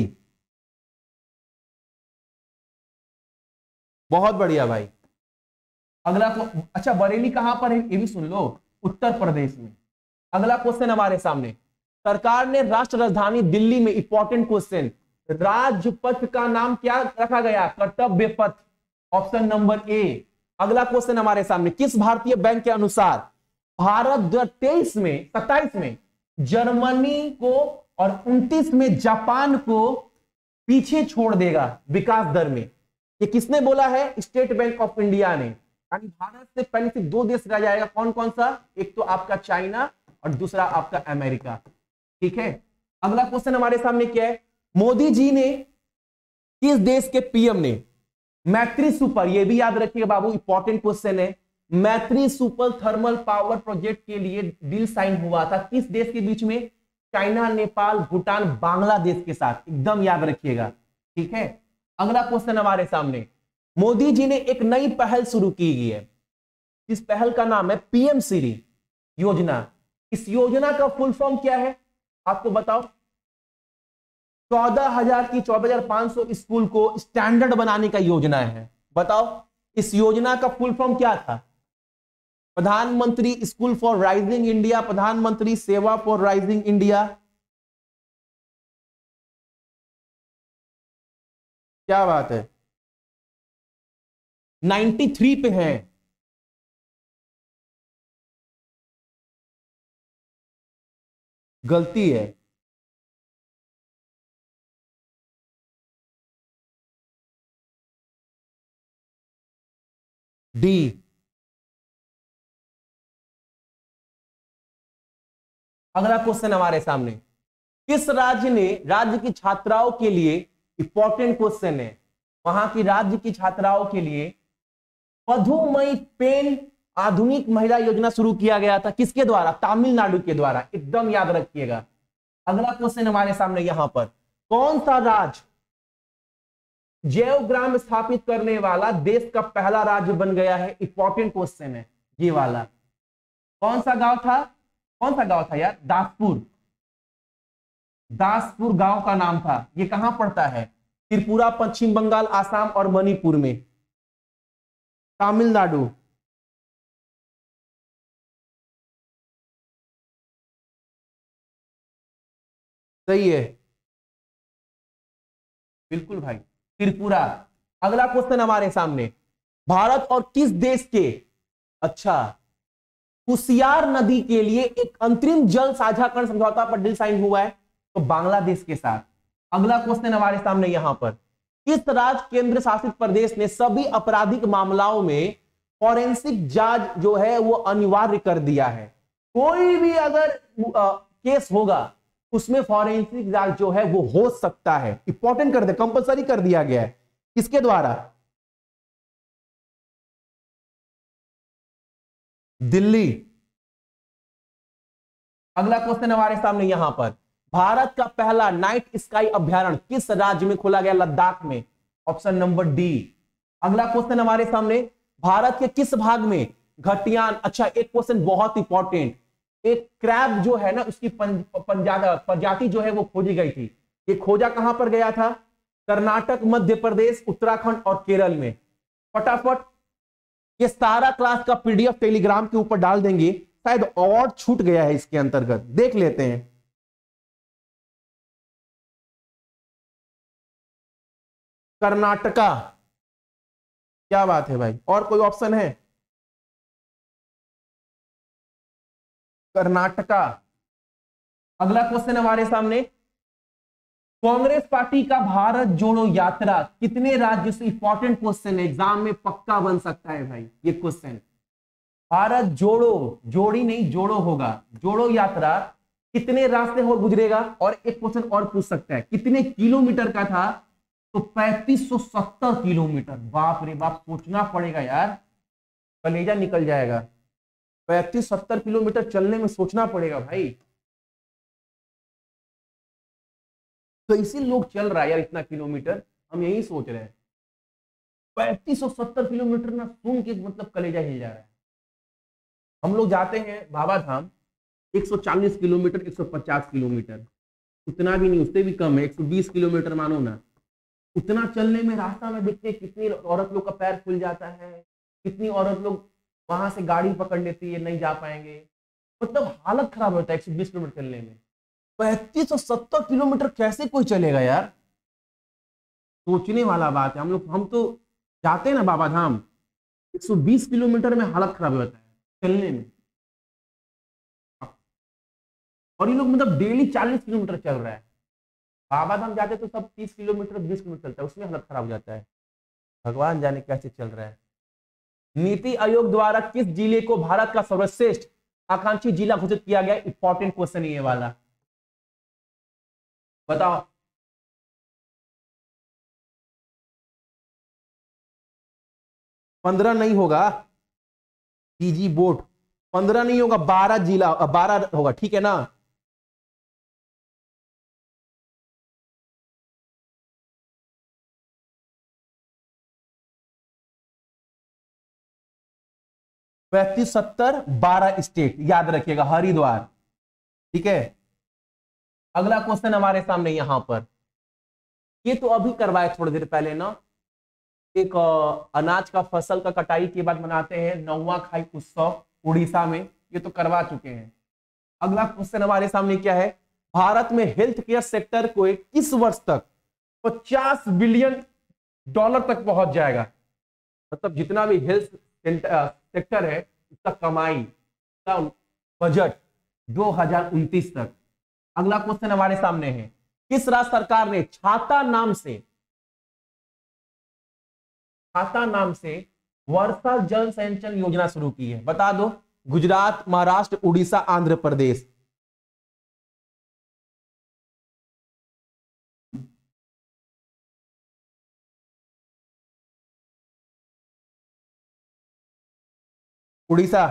बहुत बढ़िया भाई। अगला अच्छा, बरेली कहां पर है ये भी सुन लो, उत्तर प्रदेश में। अगला क्वेश्चन हमारे सामने। सरकार ने राष्ट्र राजधानी दिल्ली में, इंपॉर्टेंट क्वेश्चन, राजपथ का नाम क्या रखा गया? Kartavya Path. Option number A. अगला क्वेश्चन हमारे सामने। किस भारतीय बैंक के अनुसार भारत 2023 में 27 में जर्मनी को और 29 में जापान को पीछे छोड़ देगा विकास दर में? ये किसने बोला है? स्टेट बैंक ऑफ इंडिया ने। यानी भारत से पहले से दो देश रह जाएगा। कौन कौन सा? एक तो आपका चाइना और दूसरा आपका अमेरिका। ठीक है, अगला क्वेश्चन हमारे सामने क्या है? मोदी जी ने, किस देश के पीएम ने मैत्री सुपर, ये भी याद रखिएगा बाबू, इंपॉर्टेंट क्वेश्चन है, मैत्री सुपर थर्मल पावर प्रोजेक्ट के लिए डील साइन हुआ था किस देश के बीच में? चाइना, नेपाल, भूटान, बांग्लादेश के साथ। एकदम याद रखिएगा। ठीक है, अगला क्वेश्चन हमारे सामने। मोदी जी ने एक नई पहल शुरू की गई है, इस पहल का नाम है पीएम श्री योजना। इस योजना का फुल फॉर्म क्या है आपको बताओ? 14,000 की 14,500 स्कूल को स्टैंडर्ड बनाने का योजना है। बताओ इस योजना का फुल फॉर्म क्या था? प्रधानमंत्री स्कूल फॉर राइजिंग इंडिया, प्रधानमंत्री सेवा फॉर राइजिंग इंडिया। क्या बात है? 93 पे है। गलती है। डी। अगला क्वेश्चन हमारे सामने। किस राज्य ने राज्य की छात्राओं के लिए, इंपॉर्टेंट क्वेश्चन है, वहां की राज्य की छात्राओं के लिए मधुमई पेन आधुनिक महिला योजना शुरू किया गया था? किसके द्वारा? तमिलनाडु के द्वारा, एकदम याद रखिएगा। अगला क्वेश्चन हमारे सामने यहां पर, कौन सा राज्य जैव ग्राम स्थापित करने वाला देश का पहला राज्य बन गया है? इंपॉर्टेंट क्वेश्चन है ये वाला। कौन सा गांव था? कौन सा गांव था यार? दासपुर। दासपुर गांव का नाम था। ये कहां पड़ता है? त्रिपुरा, पश्चिम बंगाल, आसाम और मणिपुर में, तमिलनाडु। सही है, बिल्कुल भाई, त्रिपुरा। अगला क्वेश्चन हमारे सामने, भारत और किस देश के, अच्छा, कुसियार नदी के लिए एक अंतरिम जल साझाकरण समझौता पर डील साइन हुआ है? तो बांग्लादेश के साथ। अगला क्वेश्चन हमारे सामने यहां पर, किस राज्य केंद्र शासित प्रदेश ने सभी आपराधिक मामलों में फॉरेंसिक जांच जो है वो अनिवार्य कर दिया है? कोई भी अगर केस होगा उसमें फॉरेंसिक जांच जो है वो हो सकता है। इंपॉर्टेंट कर दे, कंपलसरी कर दिया गया है। किसके द्वारा? दिल्ली। अगला क्वेश्चन हमारे सामने यहां पर, भारत का पहला नाइट स्काई अभ्यारण्य किस राज्य में खोला गया? लद्दाख में, ऑप्शन नंबर डी। अगला क्वेश्चन हमारे सामने, भारत के किस भाग में घटियान, अच्छा एक क्वेश्चन बहुत इंपॉर्टेंट, एक क्रैब जो है ना उसकी प्रजाति जो है वो खोजी गई थी। ये खोजा कहां पर गया था? कर्नाटक, मध्य प्रदेश, उत्तराखंड और केरल में। फटाफट ये सारा क्लास का पीडीएफ टेलीग्राम के ऊपर डाल देंगे, शायद और छूट गया है इसके अंतर्गत, देख लेते हैं। कर्नाटका, क्या बात है भाई, और कोई ऑप्शन है? कर्नाटका। अगला क्वेश्चन हमारे सामने, कांग्रेस पार्टी का भारत जोड़ो यात्रा कितने राज्य से, इंपॉर्टेंट क्वेश्चन है, एग्जाम में पक्का बन सकता है भाई ये क्वेश्चन। भारत जोड़ो, जोड़ी नहीं जोड़ो होगा, जोड़ो यात्रा कितने रास्ते और गुजरेगा? और एक क्वेश्चन और पूछ सकता है, कितने किलोमीटर का था? तो 3570 किलोमीटर। बाप रे बाप, सोचना पड़ेगा यार, कलेजा निकल जाएगा। 3570 किलोमीटर चलने में सोचना पड़ेगा भाई, कैसे लोग चल रहा है यार इतना किलोमीटर, हम यही सोच रहे हैं। 3570 किलोमीटर ना सुन के मतलब कलेजा हिल जा रहा है। हम लोग जाते हैं बाबा धाम 140 किलोमीटर, 150 किलोमीटर, उतना भी नहीं, उससे भी कम है, 120 किलोमीटर मानो ना। उतना चलने में रास्ता में देखते कितनी औरत लोग का पैर फूल जाता है, कितनी औरत लोग वहां से गाड़ी पकड़ लेती है, नहीं जा पाएंगे, मतलब हालत खराब होता है 120 किलोमीटर चलने में। 3570 किलोमीटर कैसे कोई चलेगा यार, सोचने वाला बात है। हम तो जाते हैं ना बाबा धाम, 120 किलोमीटर में हालत खराब होता है चलने में, और ये लोग मतलब डेली 40 किलोमीटर चल रहा है। बाबा धाम जाते तो सब 30 किलोमीटर 20 किलोमीटर चलता है, उसमें हालत खराब हो जाता है। भगवान जाने कैसे चल रहा है। नीति आयोग द्वारा किस जिले को भारत का सर्वश्रेष्ठ आकांक्षी जिला घोषित किया गया? इंपॉर्टेंट क्वेश्चन ये वाला, बताओ। पंद्रह नहीं होगा, पीजी बोर्ड 15 नहीं होगा, 12 जिला, 12 होगा, ठीक है ना। पैंतीस 70 12 स्टेट, याद रखिएगा, हरिद्वार, ठीक है। अगला क्वेश्चन हमारे सामने यहां पर, ये तो अभी करवाए थोड़ी देर पहले ना, एक अनाज का फसल का कटाई के बाद मनाते हैं नौवाखाई उत्सव उड़ीसा में, ये तो करवा चुके हैं। अगला क्वेश्चन हमारे सामने क्या है, भारत में हेल्थ केयर सेक्टर को किस वर्ष तक 50 बिलियन डॉलर तक पहुंच जाएगा? मतलब जितना भी हेल्थ सेक्टर है उसका कमाई का बजट 2029 तक। अगला क्वेश्चन हमारे सामने है, किस राज्य सरकार ने छाता नाम से वर्षा जल संचयन योजना शुरू की है? बता दो। गुजरात, महाराष्ट्र, उड़ीसा, आंध्र प्रदेश। उड़ीसा।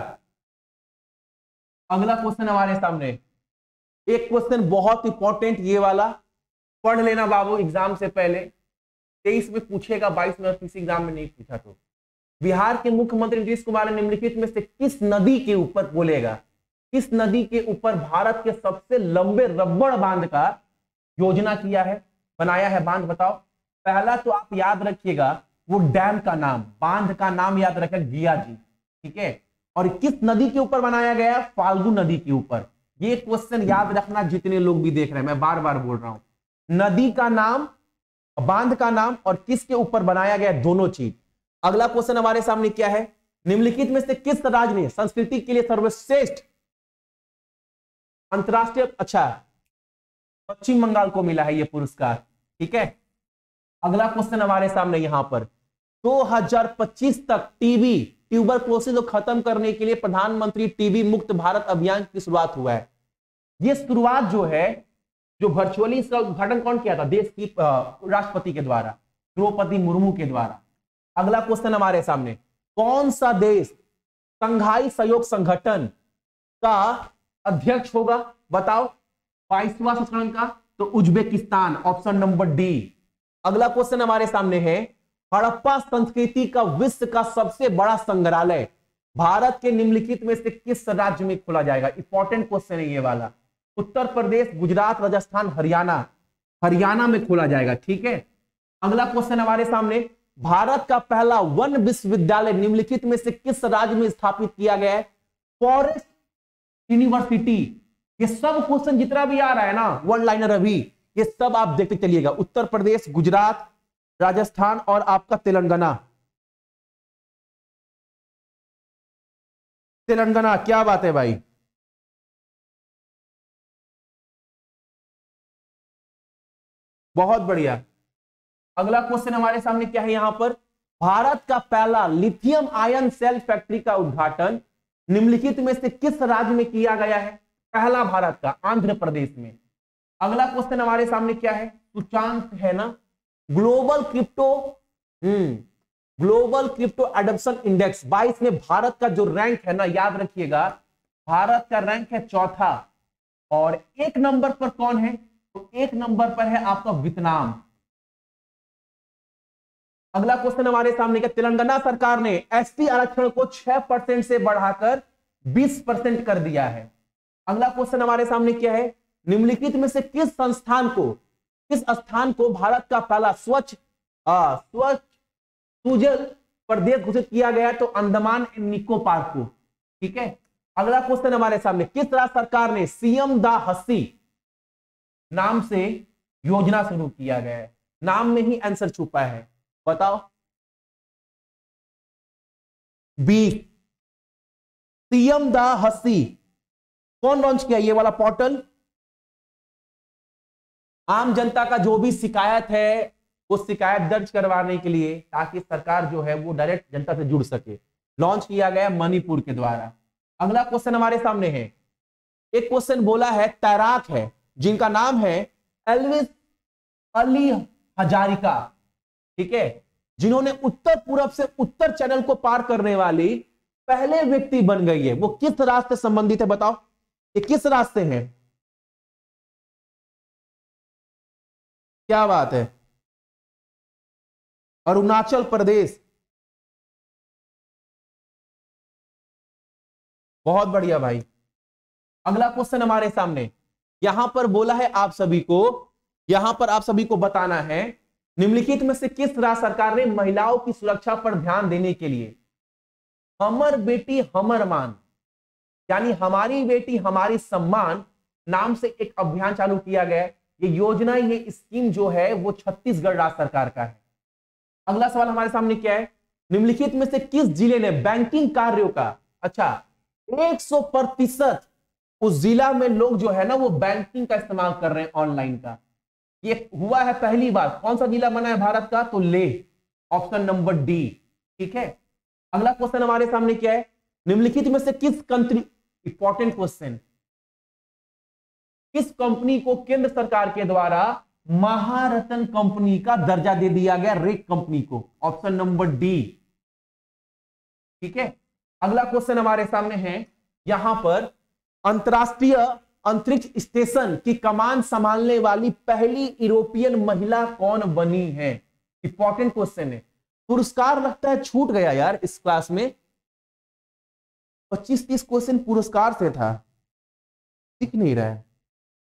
अगला क्वेश्चन हमारे सामने, एक क्वेश्चन बहुत इंपॉर्टेंट ये वाला, पढ़ लेना बाबू एग्जाम से पहले, 23 में पूछेगा, 22 में किसी एग्जाम में नहीं पूछा तो। बिहार के मुख्यमंत्री नीतीश कुमार ने निम्नलिखित में से किस नदी के ऊपर, बोलेगा किस नदी के ऊपर भारत के सबसे लंबे रबड़ बांध का योजना किया है, बनाया है बांध, बताओ। पहला तो आप याद रखिएगा वो डैम का नाम, बांध का नाम याद रखें, गियाजी, ठीक है। और किस नदी के ऊपर बनाया गया, फाल्गु नदी के ऊपर। ये क्वेश्चन याद रखना जितने लोग भी देख रहे हैं, मैं बार बार बोल रहा हूं, नदी का नाम, बांध का नाम और किसके ऊपर बनाया गया, दोनों चीज। अगला क्वेश्चन हमारे सामने क्या है, निम्नलिखित में से किस राज्य ने संस्कृति के लिए सर्वश्रेष्ठ अंतरराष्ट्रीय, अच्छा पश्चिम बंगाल को मिला है यह पुरस्कार, ठीक है। अगला क्वेश्चन हमारे सामने यहां पर, 2025 तक टीबी, ट्यूबरक्लोसिस को खत्म करने के लिए प्रधानमंत्री टीबी मुक्त भारत अभियान की शुरुआत हुआ है। यह शुरुआत जो है, जो वर्चुअली इसका उद्घाटन कौन किया था, देश की राष्ट्रपति के द्वारा, द्रौपदी मुर्मू के द्वारा। अगला क्वेश्चन हमारे सामने, कौन सा देश संघाई सहयोग संगठन का अध्यक्ष होगा, बताओ। 22वां संस्करण का, तो उज्बेकिस्तान, ऑप्शन नंबर डी। अगला क्वेश्चन हमारे सामने है, हड़प्पा संस्कृति का विश्व का सबसे बड़ा संग्रहालय भारत के निम्नलिखित में से किस राज्य में खोला जाएगा। इंपॉर्टेंट क्वेश्चन है ये वाला। उत्तर प्रदेश, गुजरात, राजस्थान, हरियाणा, हरियाणा में खोला जाएगा, ठीक है। अगला क्वेश्चन हमारे सामने, भारत का पहला वन विश्वविद्यालय निम्नलिखित में से किस राज्य में स्थापित किया गया है। Forest university. ये सब क्वेश्चन जितना भी आ रहा है ना वन लाइनर, अभी ये सब आप देखते चलिएगा। उत्तर प्रदेश, गुजरात, राजस्थान और आपका तेलंगाना। तेलंगाना, क्या बात है भाई, बहुत बढ़िया। अगला क्वेश्चन हमारे सामने क्या है यहां पर, भारत का पहला लिथियम आयन सेल फैक्ट्री का उद्घाटन निम्नलिखित में से किस राज्य में किया गया है। पहला भारत का, आंध्र प्रदेश में। अगला क्वेश्चन हमारे सामने क्या है, सूचांक है ना, ग्लोबल क्रिप्टो एडॉप्शन इंडेक्स 22 में भारत का जो रैंक है ना, याद रखिएगा, भारत का रैंक है चौथा। और एक नंबर पर कौन है, तो एक नंबर पर है आपका वियतनाम। अगला क्वेश्चन हमारे सामने क्या, तेलंगाना सरकार ने एसटी आरक्षण को 6% से बढ़ाकर 20% कर दिया है। अगला क्वेश्चन हमारे सामने क्या है, निम्नलिखित में से किस स्थान को भारत का पहला स्वच्छ सुजल प्रदेश घोषित किया गया, तो अंडमान एंड निकोबार को, ठीक है। अगला क्वेश्चन हमारे सामने, किस राज्य सरकार ने सीएम दा हस्सी नाम से योजना शुरू किया गया है। नाम में ही आंसर छुपा है, बताओ। बी, सीएम दा हस्सी कौन लॉन्च किया, ये वाला पोर्टल। आम जनता का जो भी शिकायत है वो शिकायत दर्ज करवाने के लिए, ताकि सरकार जो है वो डायरेक्ट जनता से जुड़ सके, लॉन्च किया गया मणिपुर के द्वारा। अगला क्वेश्चन हमारे सामने है, एक क्वेश्चन बोला है, तैराक है जिनका नाम है एल्विस अली हजारिका, ठीक है, जिन्होंने उत्तर पूरब से उत्तर चैनल को पार करने वाली पहले व्यक्ति बन गई है। वो किस रास्ते से संबंधित है, बताओ, ये किस रास्ते हैं, क्या बात है, अरुणाचल प्रदेश। बहुत बढ़िया भाई। अगला क्वेश्चन हमारे सामने, यहां पर बोला है आप सभी को बताना है, निम्नलिखित में से किस राज्य सरकार ने महिलाओं की सुरक्षा पर ध्यान देने के लिए हमर बेटी हमर मान, यानी हमारी बेटी हमारी सम्मान नाम से एक अभियान चालू किया गया। ये योजना, ये स्कीम जो है वो छत्तीसगढ़ राज्य सरकार का है। अगला सवाल हमारे सामने क्या है, निम्नलिखित में से किस जिले ने बैंकिंग कार्यों का, अच्छा 100% उस जिला में लोग जो है ना वो बैंकिंग का इस्तेमाल कर रहे हैं, ऑनलाइन का। ये हुआ है पहली बार। कौन सा जिला बना है भारत का, तो लेह, ऑप्शन नंबर डी, ठीक है। अगला क्वेश्चन हमारे सामने क्या है, निम्नलिखित में से किस कंट्री, इंपॉर्टेंट क्वेश्चन, किस कंपनी को केंद्र सरकार के द्वारा महारत्न कंपनी का दर्जा दे दिया गया, रेक कंपनी को, ऑप्शन नंबर डी, ठीक है। अगला क्वेश्चन हमारे सामने है यहां पर, अंतरराष्ट्रीय अंतरिक्ष स्टेशन की कमान संभालने वाली पहली यूरोपियन महिला कौन बनी है? इंपॉर्टेंट क्वेश्चन है। पुरस्कार लगता है छूट गया यार इस क्लास में, 25-30 क्वेश्चन पुरस्कार से था, दिख नहीं रहा है।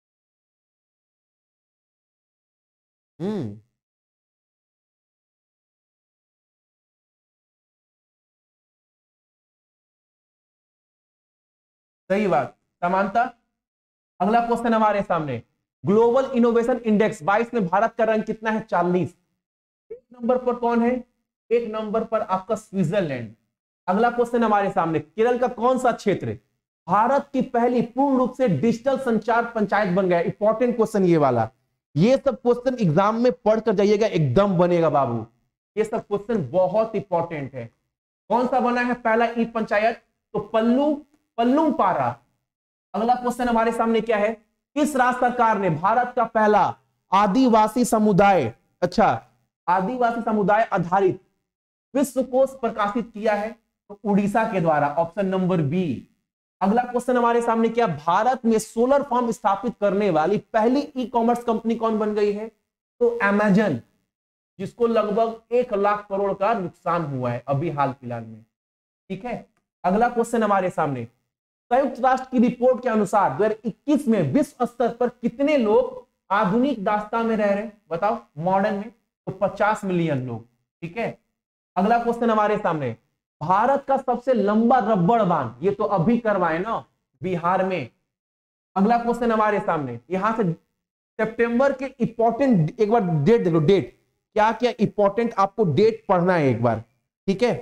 सही बात, समानता। अगला क्वेश्चन हमारे सामने, ग्लोबल इनोवेशन इंडेक्स 22 में भारत का रैंक कितना है? 40। एक नंबर पर कौन है? एक नंबर पर आपका स्विट्जरलैंड। अगला क्वेश्चन हमारे सामने, केरल का कौन सा क्षेत्र भारत की पहली पूर्ण रूप से डिजिटल संचार पंचायत बन गया? इंपॉर्टेंट क्वेश्चन ये वाला, ये सब क्वेश्चन एग्जाम में पढ़ कर जाइएगा, एकदम बनेगा बाबू। ये सब क्वेश्चन बहुत इंपॉर्टेंट है। कौन सा बना है पहला ई पंचायत? तो पल्लू पारा। अगला क्वेश्चन हमारे सामने क्या है, किस राज्य सरकार ने भारत का पहला आदिवासी समुदाय, अच्छा आदिवासी समुदाय आधारित विश्वकोश प्रकाशित किया है? तो उड़ीसा के द्वारा, ऑप्शन नंबर बी। अगला क्वेश्चन हमारे सामने क्या, भारत में सोलर फार्म स्थापित करने वाली पहली ई कॉमर्स कंपनी कौन बन गई है? तो अमेजन, जिसको लगभग 1 लाख करोड़ का नुकसान हुआ है अभी हाल फिलहाल में। ठीक है, अगला क्वेश्चन हमारे सामने, संयुक्त राष्ट्र की रिपोर्ट के अनुसार 2021 में विश्व स्तर पर कितने लोग आधुनिक दास्तां में रह रहे हैं? बताओ, मॉडर्न में। तो 50 मिलियन लोग। ठीक है, अगला क्वेश्चन हमारे सामने, भारत का सबसे लंबा रबड़ बांध, ये तो अभी करवाए ना बिहार में। अगला क्वेश्चन हमारे सामने, यहां से सितंबर के इंपॉर्टेंट, एक बार डेट देख लो, डेट क्या क्या इंपॉर्टेंट आपको डेट पढ़ना है एक बार। ठीक है,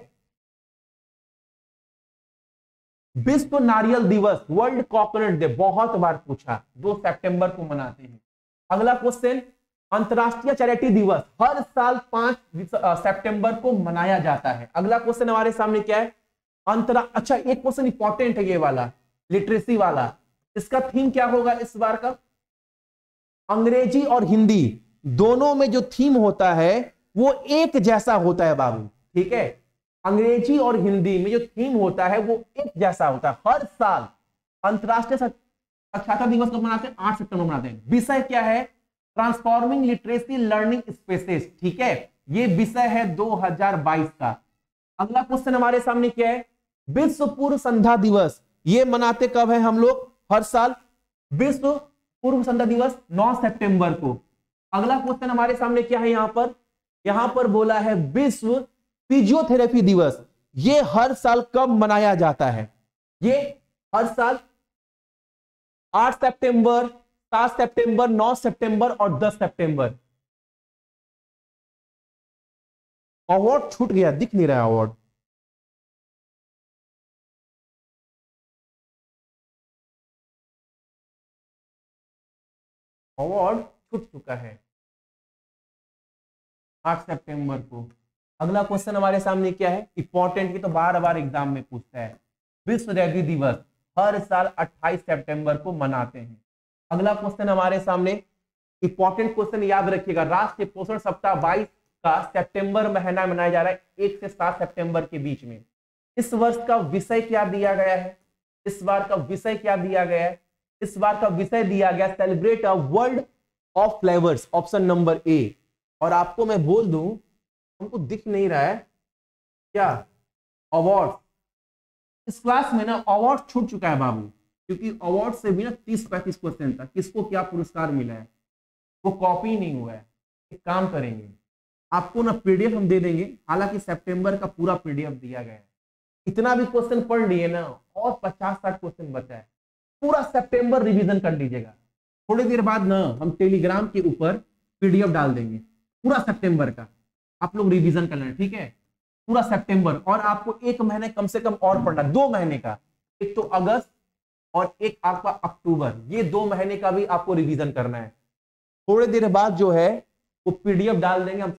विश्व नारियल दिवस, वर्ल्ड कोकोनट डे, बहुत बार पूछा, 2 सितंबर को मनाते हैं। अगला क्वेश्चन, अंतरराष्ट्रीय चैरिटी दिवस हर साल 5 सितंबर को मनाया जाता है। अगला क्वेश्चन हमारे सामने क्या है, अच्छा एक क्वेश्चन इंपॉर्टेंट है ये वाला, लिटरेसी वाला, इसका थीम क्या होगा इस बार का? अंग्रेजी और हिंदी दोनों में जो थीम होता है वो एक जैसा होता है बाबू। ठीक है, अंग्रेजी और हिंदी में जो थीम होता है वो एक जैसा होता है। हर साल अंतरराष्ट्रीय साक्षरता दिवस कब मनाते हैं? 8 सितंबर मनाते हैं। विषय क्या है? Transforming literacy learning spaces. ठीक है, ये विषय है 2022 का। अगला क्वेश्चन हमारे सामने क्या है, विश्व पूर्व संध्या दिवस, ये मनाते कब है हम लोग? हर साल। विश्व पूर्व संध्या दिवस 9 सितंबर को। अगला क्वेश्चन हमारे सामने क्या है, यहां पर बोला है विश्व फिजियोथेरेपी दिवस, ये हर साल कब मनाया जाता है? ये हर साल 8 सितंबर, 7 सितंबर, 9 सितंबर और 10 सितंबर। अवार्ड छूट गया, दिख नहीं रहा अवार्ड। अवार्ड छूट चुका है 8 सितंबर को। अगला क्वेश्चन हमारे सामने क्या है, इंपॉर्टेंट की तो बार बार एग्जाम में पूछता है, विश्व रेडियो दिवस हर साल 28 सितंबर को मनाते हैं। अगला क्वेश्चन हमारे सामने, इंपॉर्टेंट क्वेश्चन याद रखिएगा, राष्ट्रीय पोषण सप्ताह 22 का सितंबर महीना मनाया जा रहा है 1 से 7 सितंबर के बीच में। इस वर्ष का विषय क्या दिया गया है? इस बार का विषय क्या दिया गया है? इस बार का विषय दिया गया celebrate a world of flavours, option number A. और आपको मैं बोल दूं, हमको दिख नहीं रहा है क्या अवार्ड, इस क्लास में ना अवार्ड छूट चुका है बाबू, क्योंकि अवार्ड से भी ना 30-35 क्वेश्चन था, किसको क्या पुरस्कार मिला है वो कॉपी नहीं हुआ है। एक काम करेंगे, आपको ना पीडीएफ हम दे देंगे, हालांकि सितंबर का पूरा पीडीएफ दिया गया है। इतना भी क्वेश्चन पढ़ लिए ना, और 50-60 क्वेश्चन बचा है, पूरा सितंबर रिवीजन कर लीजिएगा। थोड़ी देर बाद ना हम टेलीग्राम के ऊपर पीडीएफ डाल देंगे पूरा सितंबर का, आप लोग रिवीजन कर लेना। ठीक है, पूरा सितंबर, और आपको 1 महीने कम से कम और पढ़ना, 2 महीने का, एक तो अगस्त और एक आपका अक्टूबर, ये 2 महीने का भी आपको रिवीजन करना है। थोड़ी देर बाद जो है वो पीडीएफ डाल देंगे हम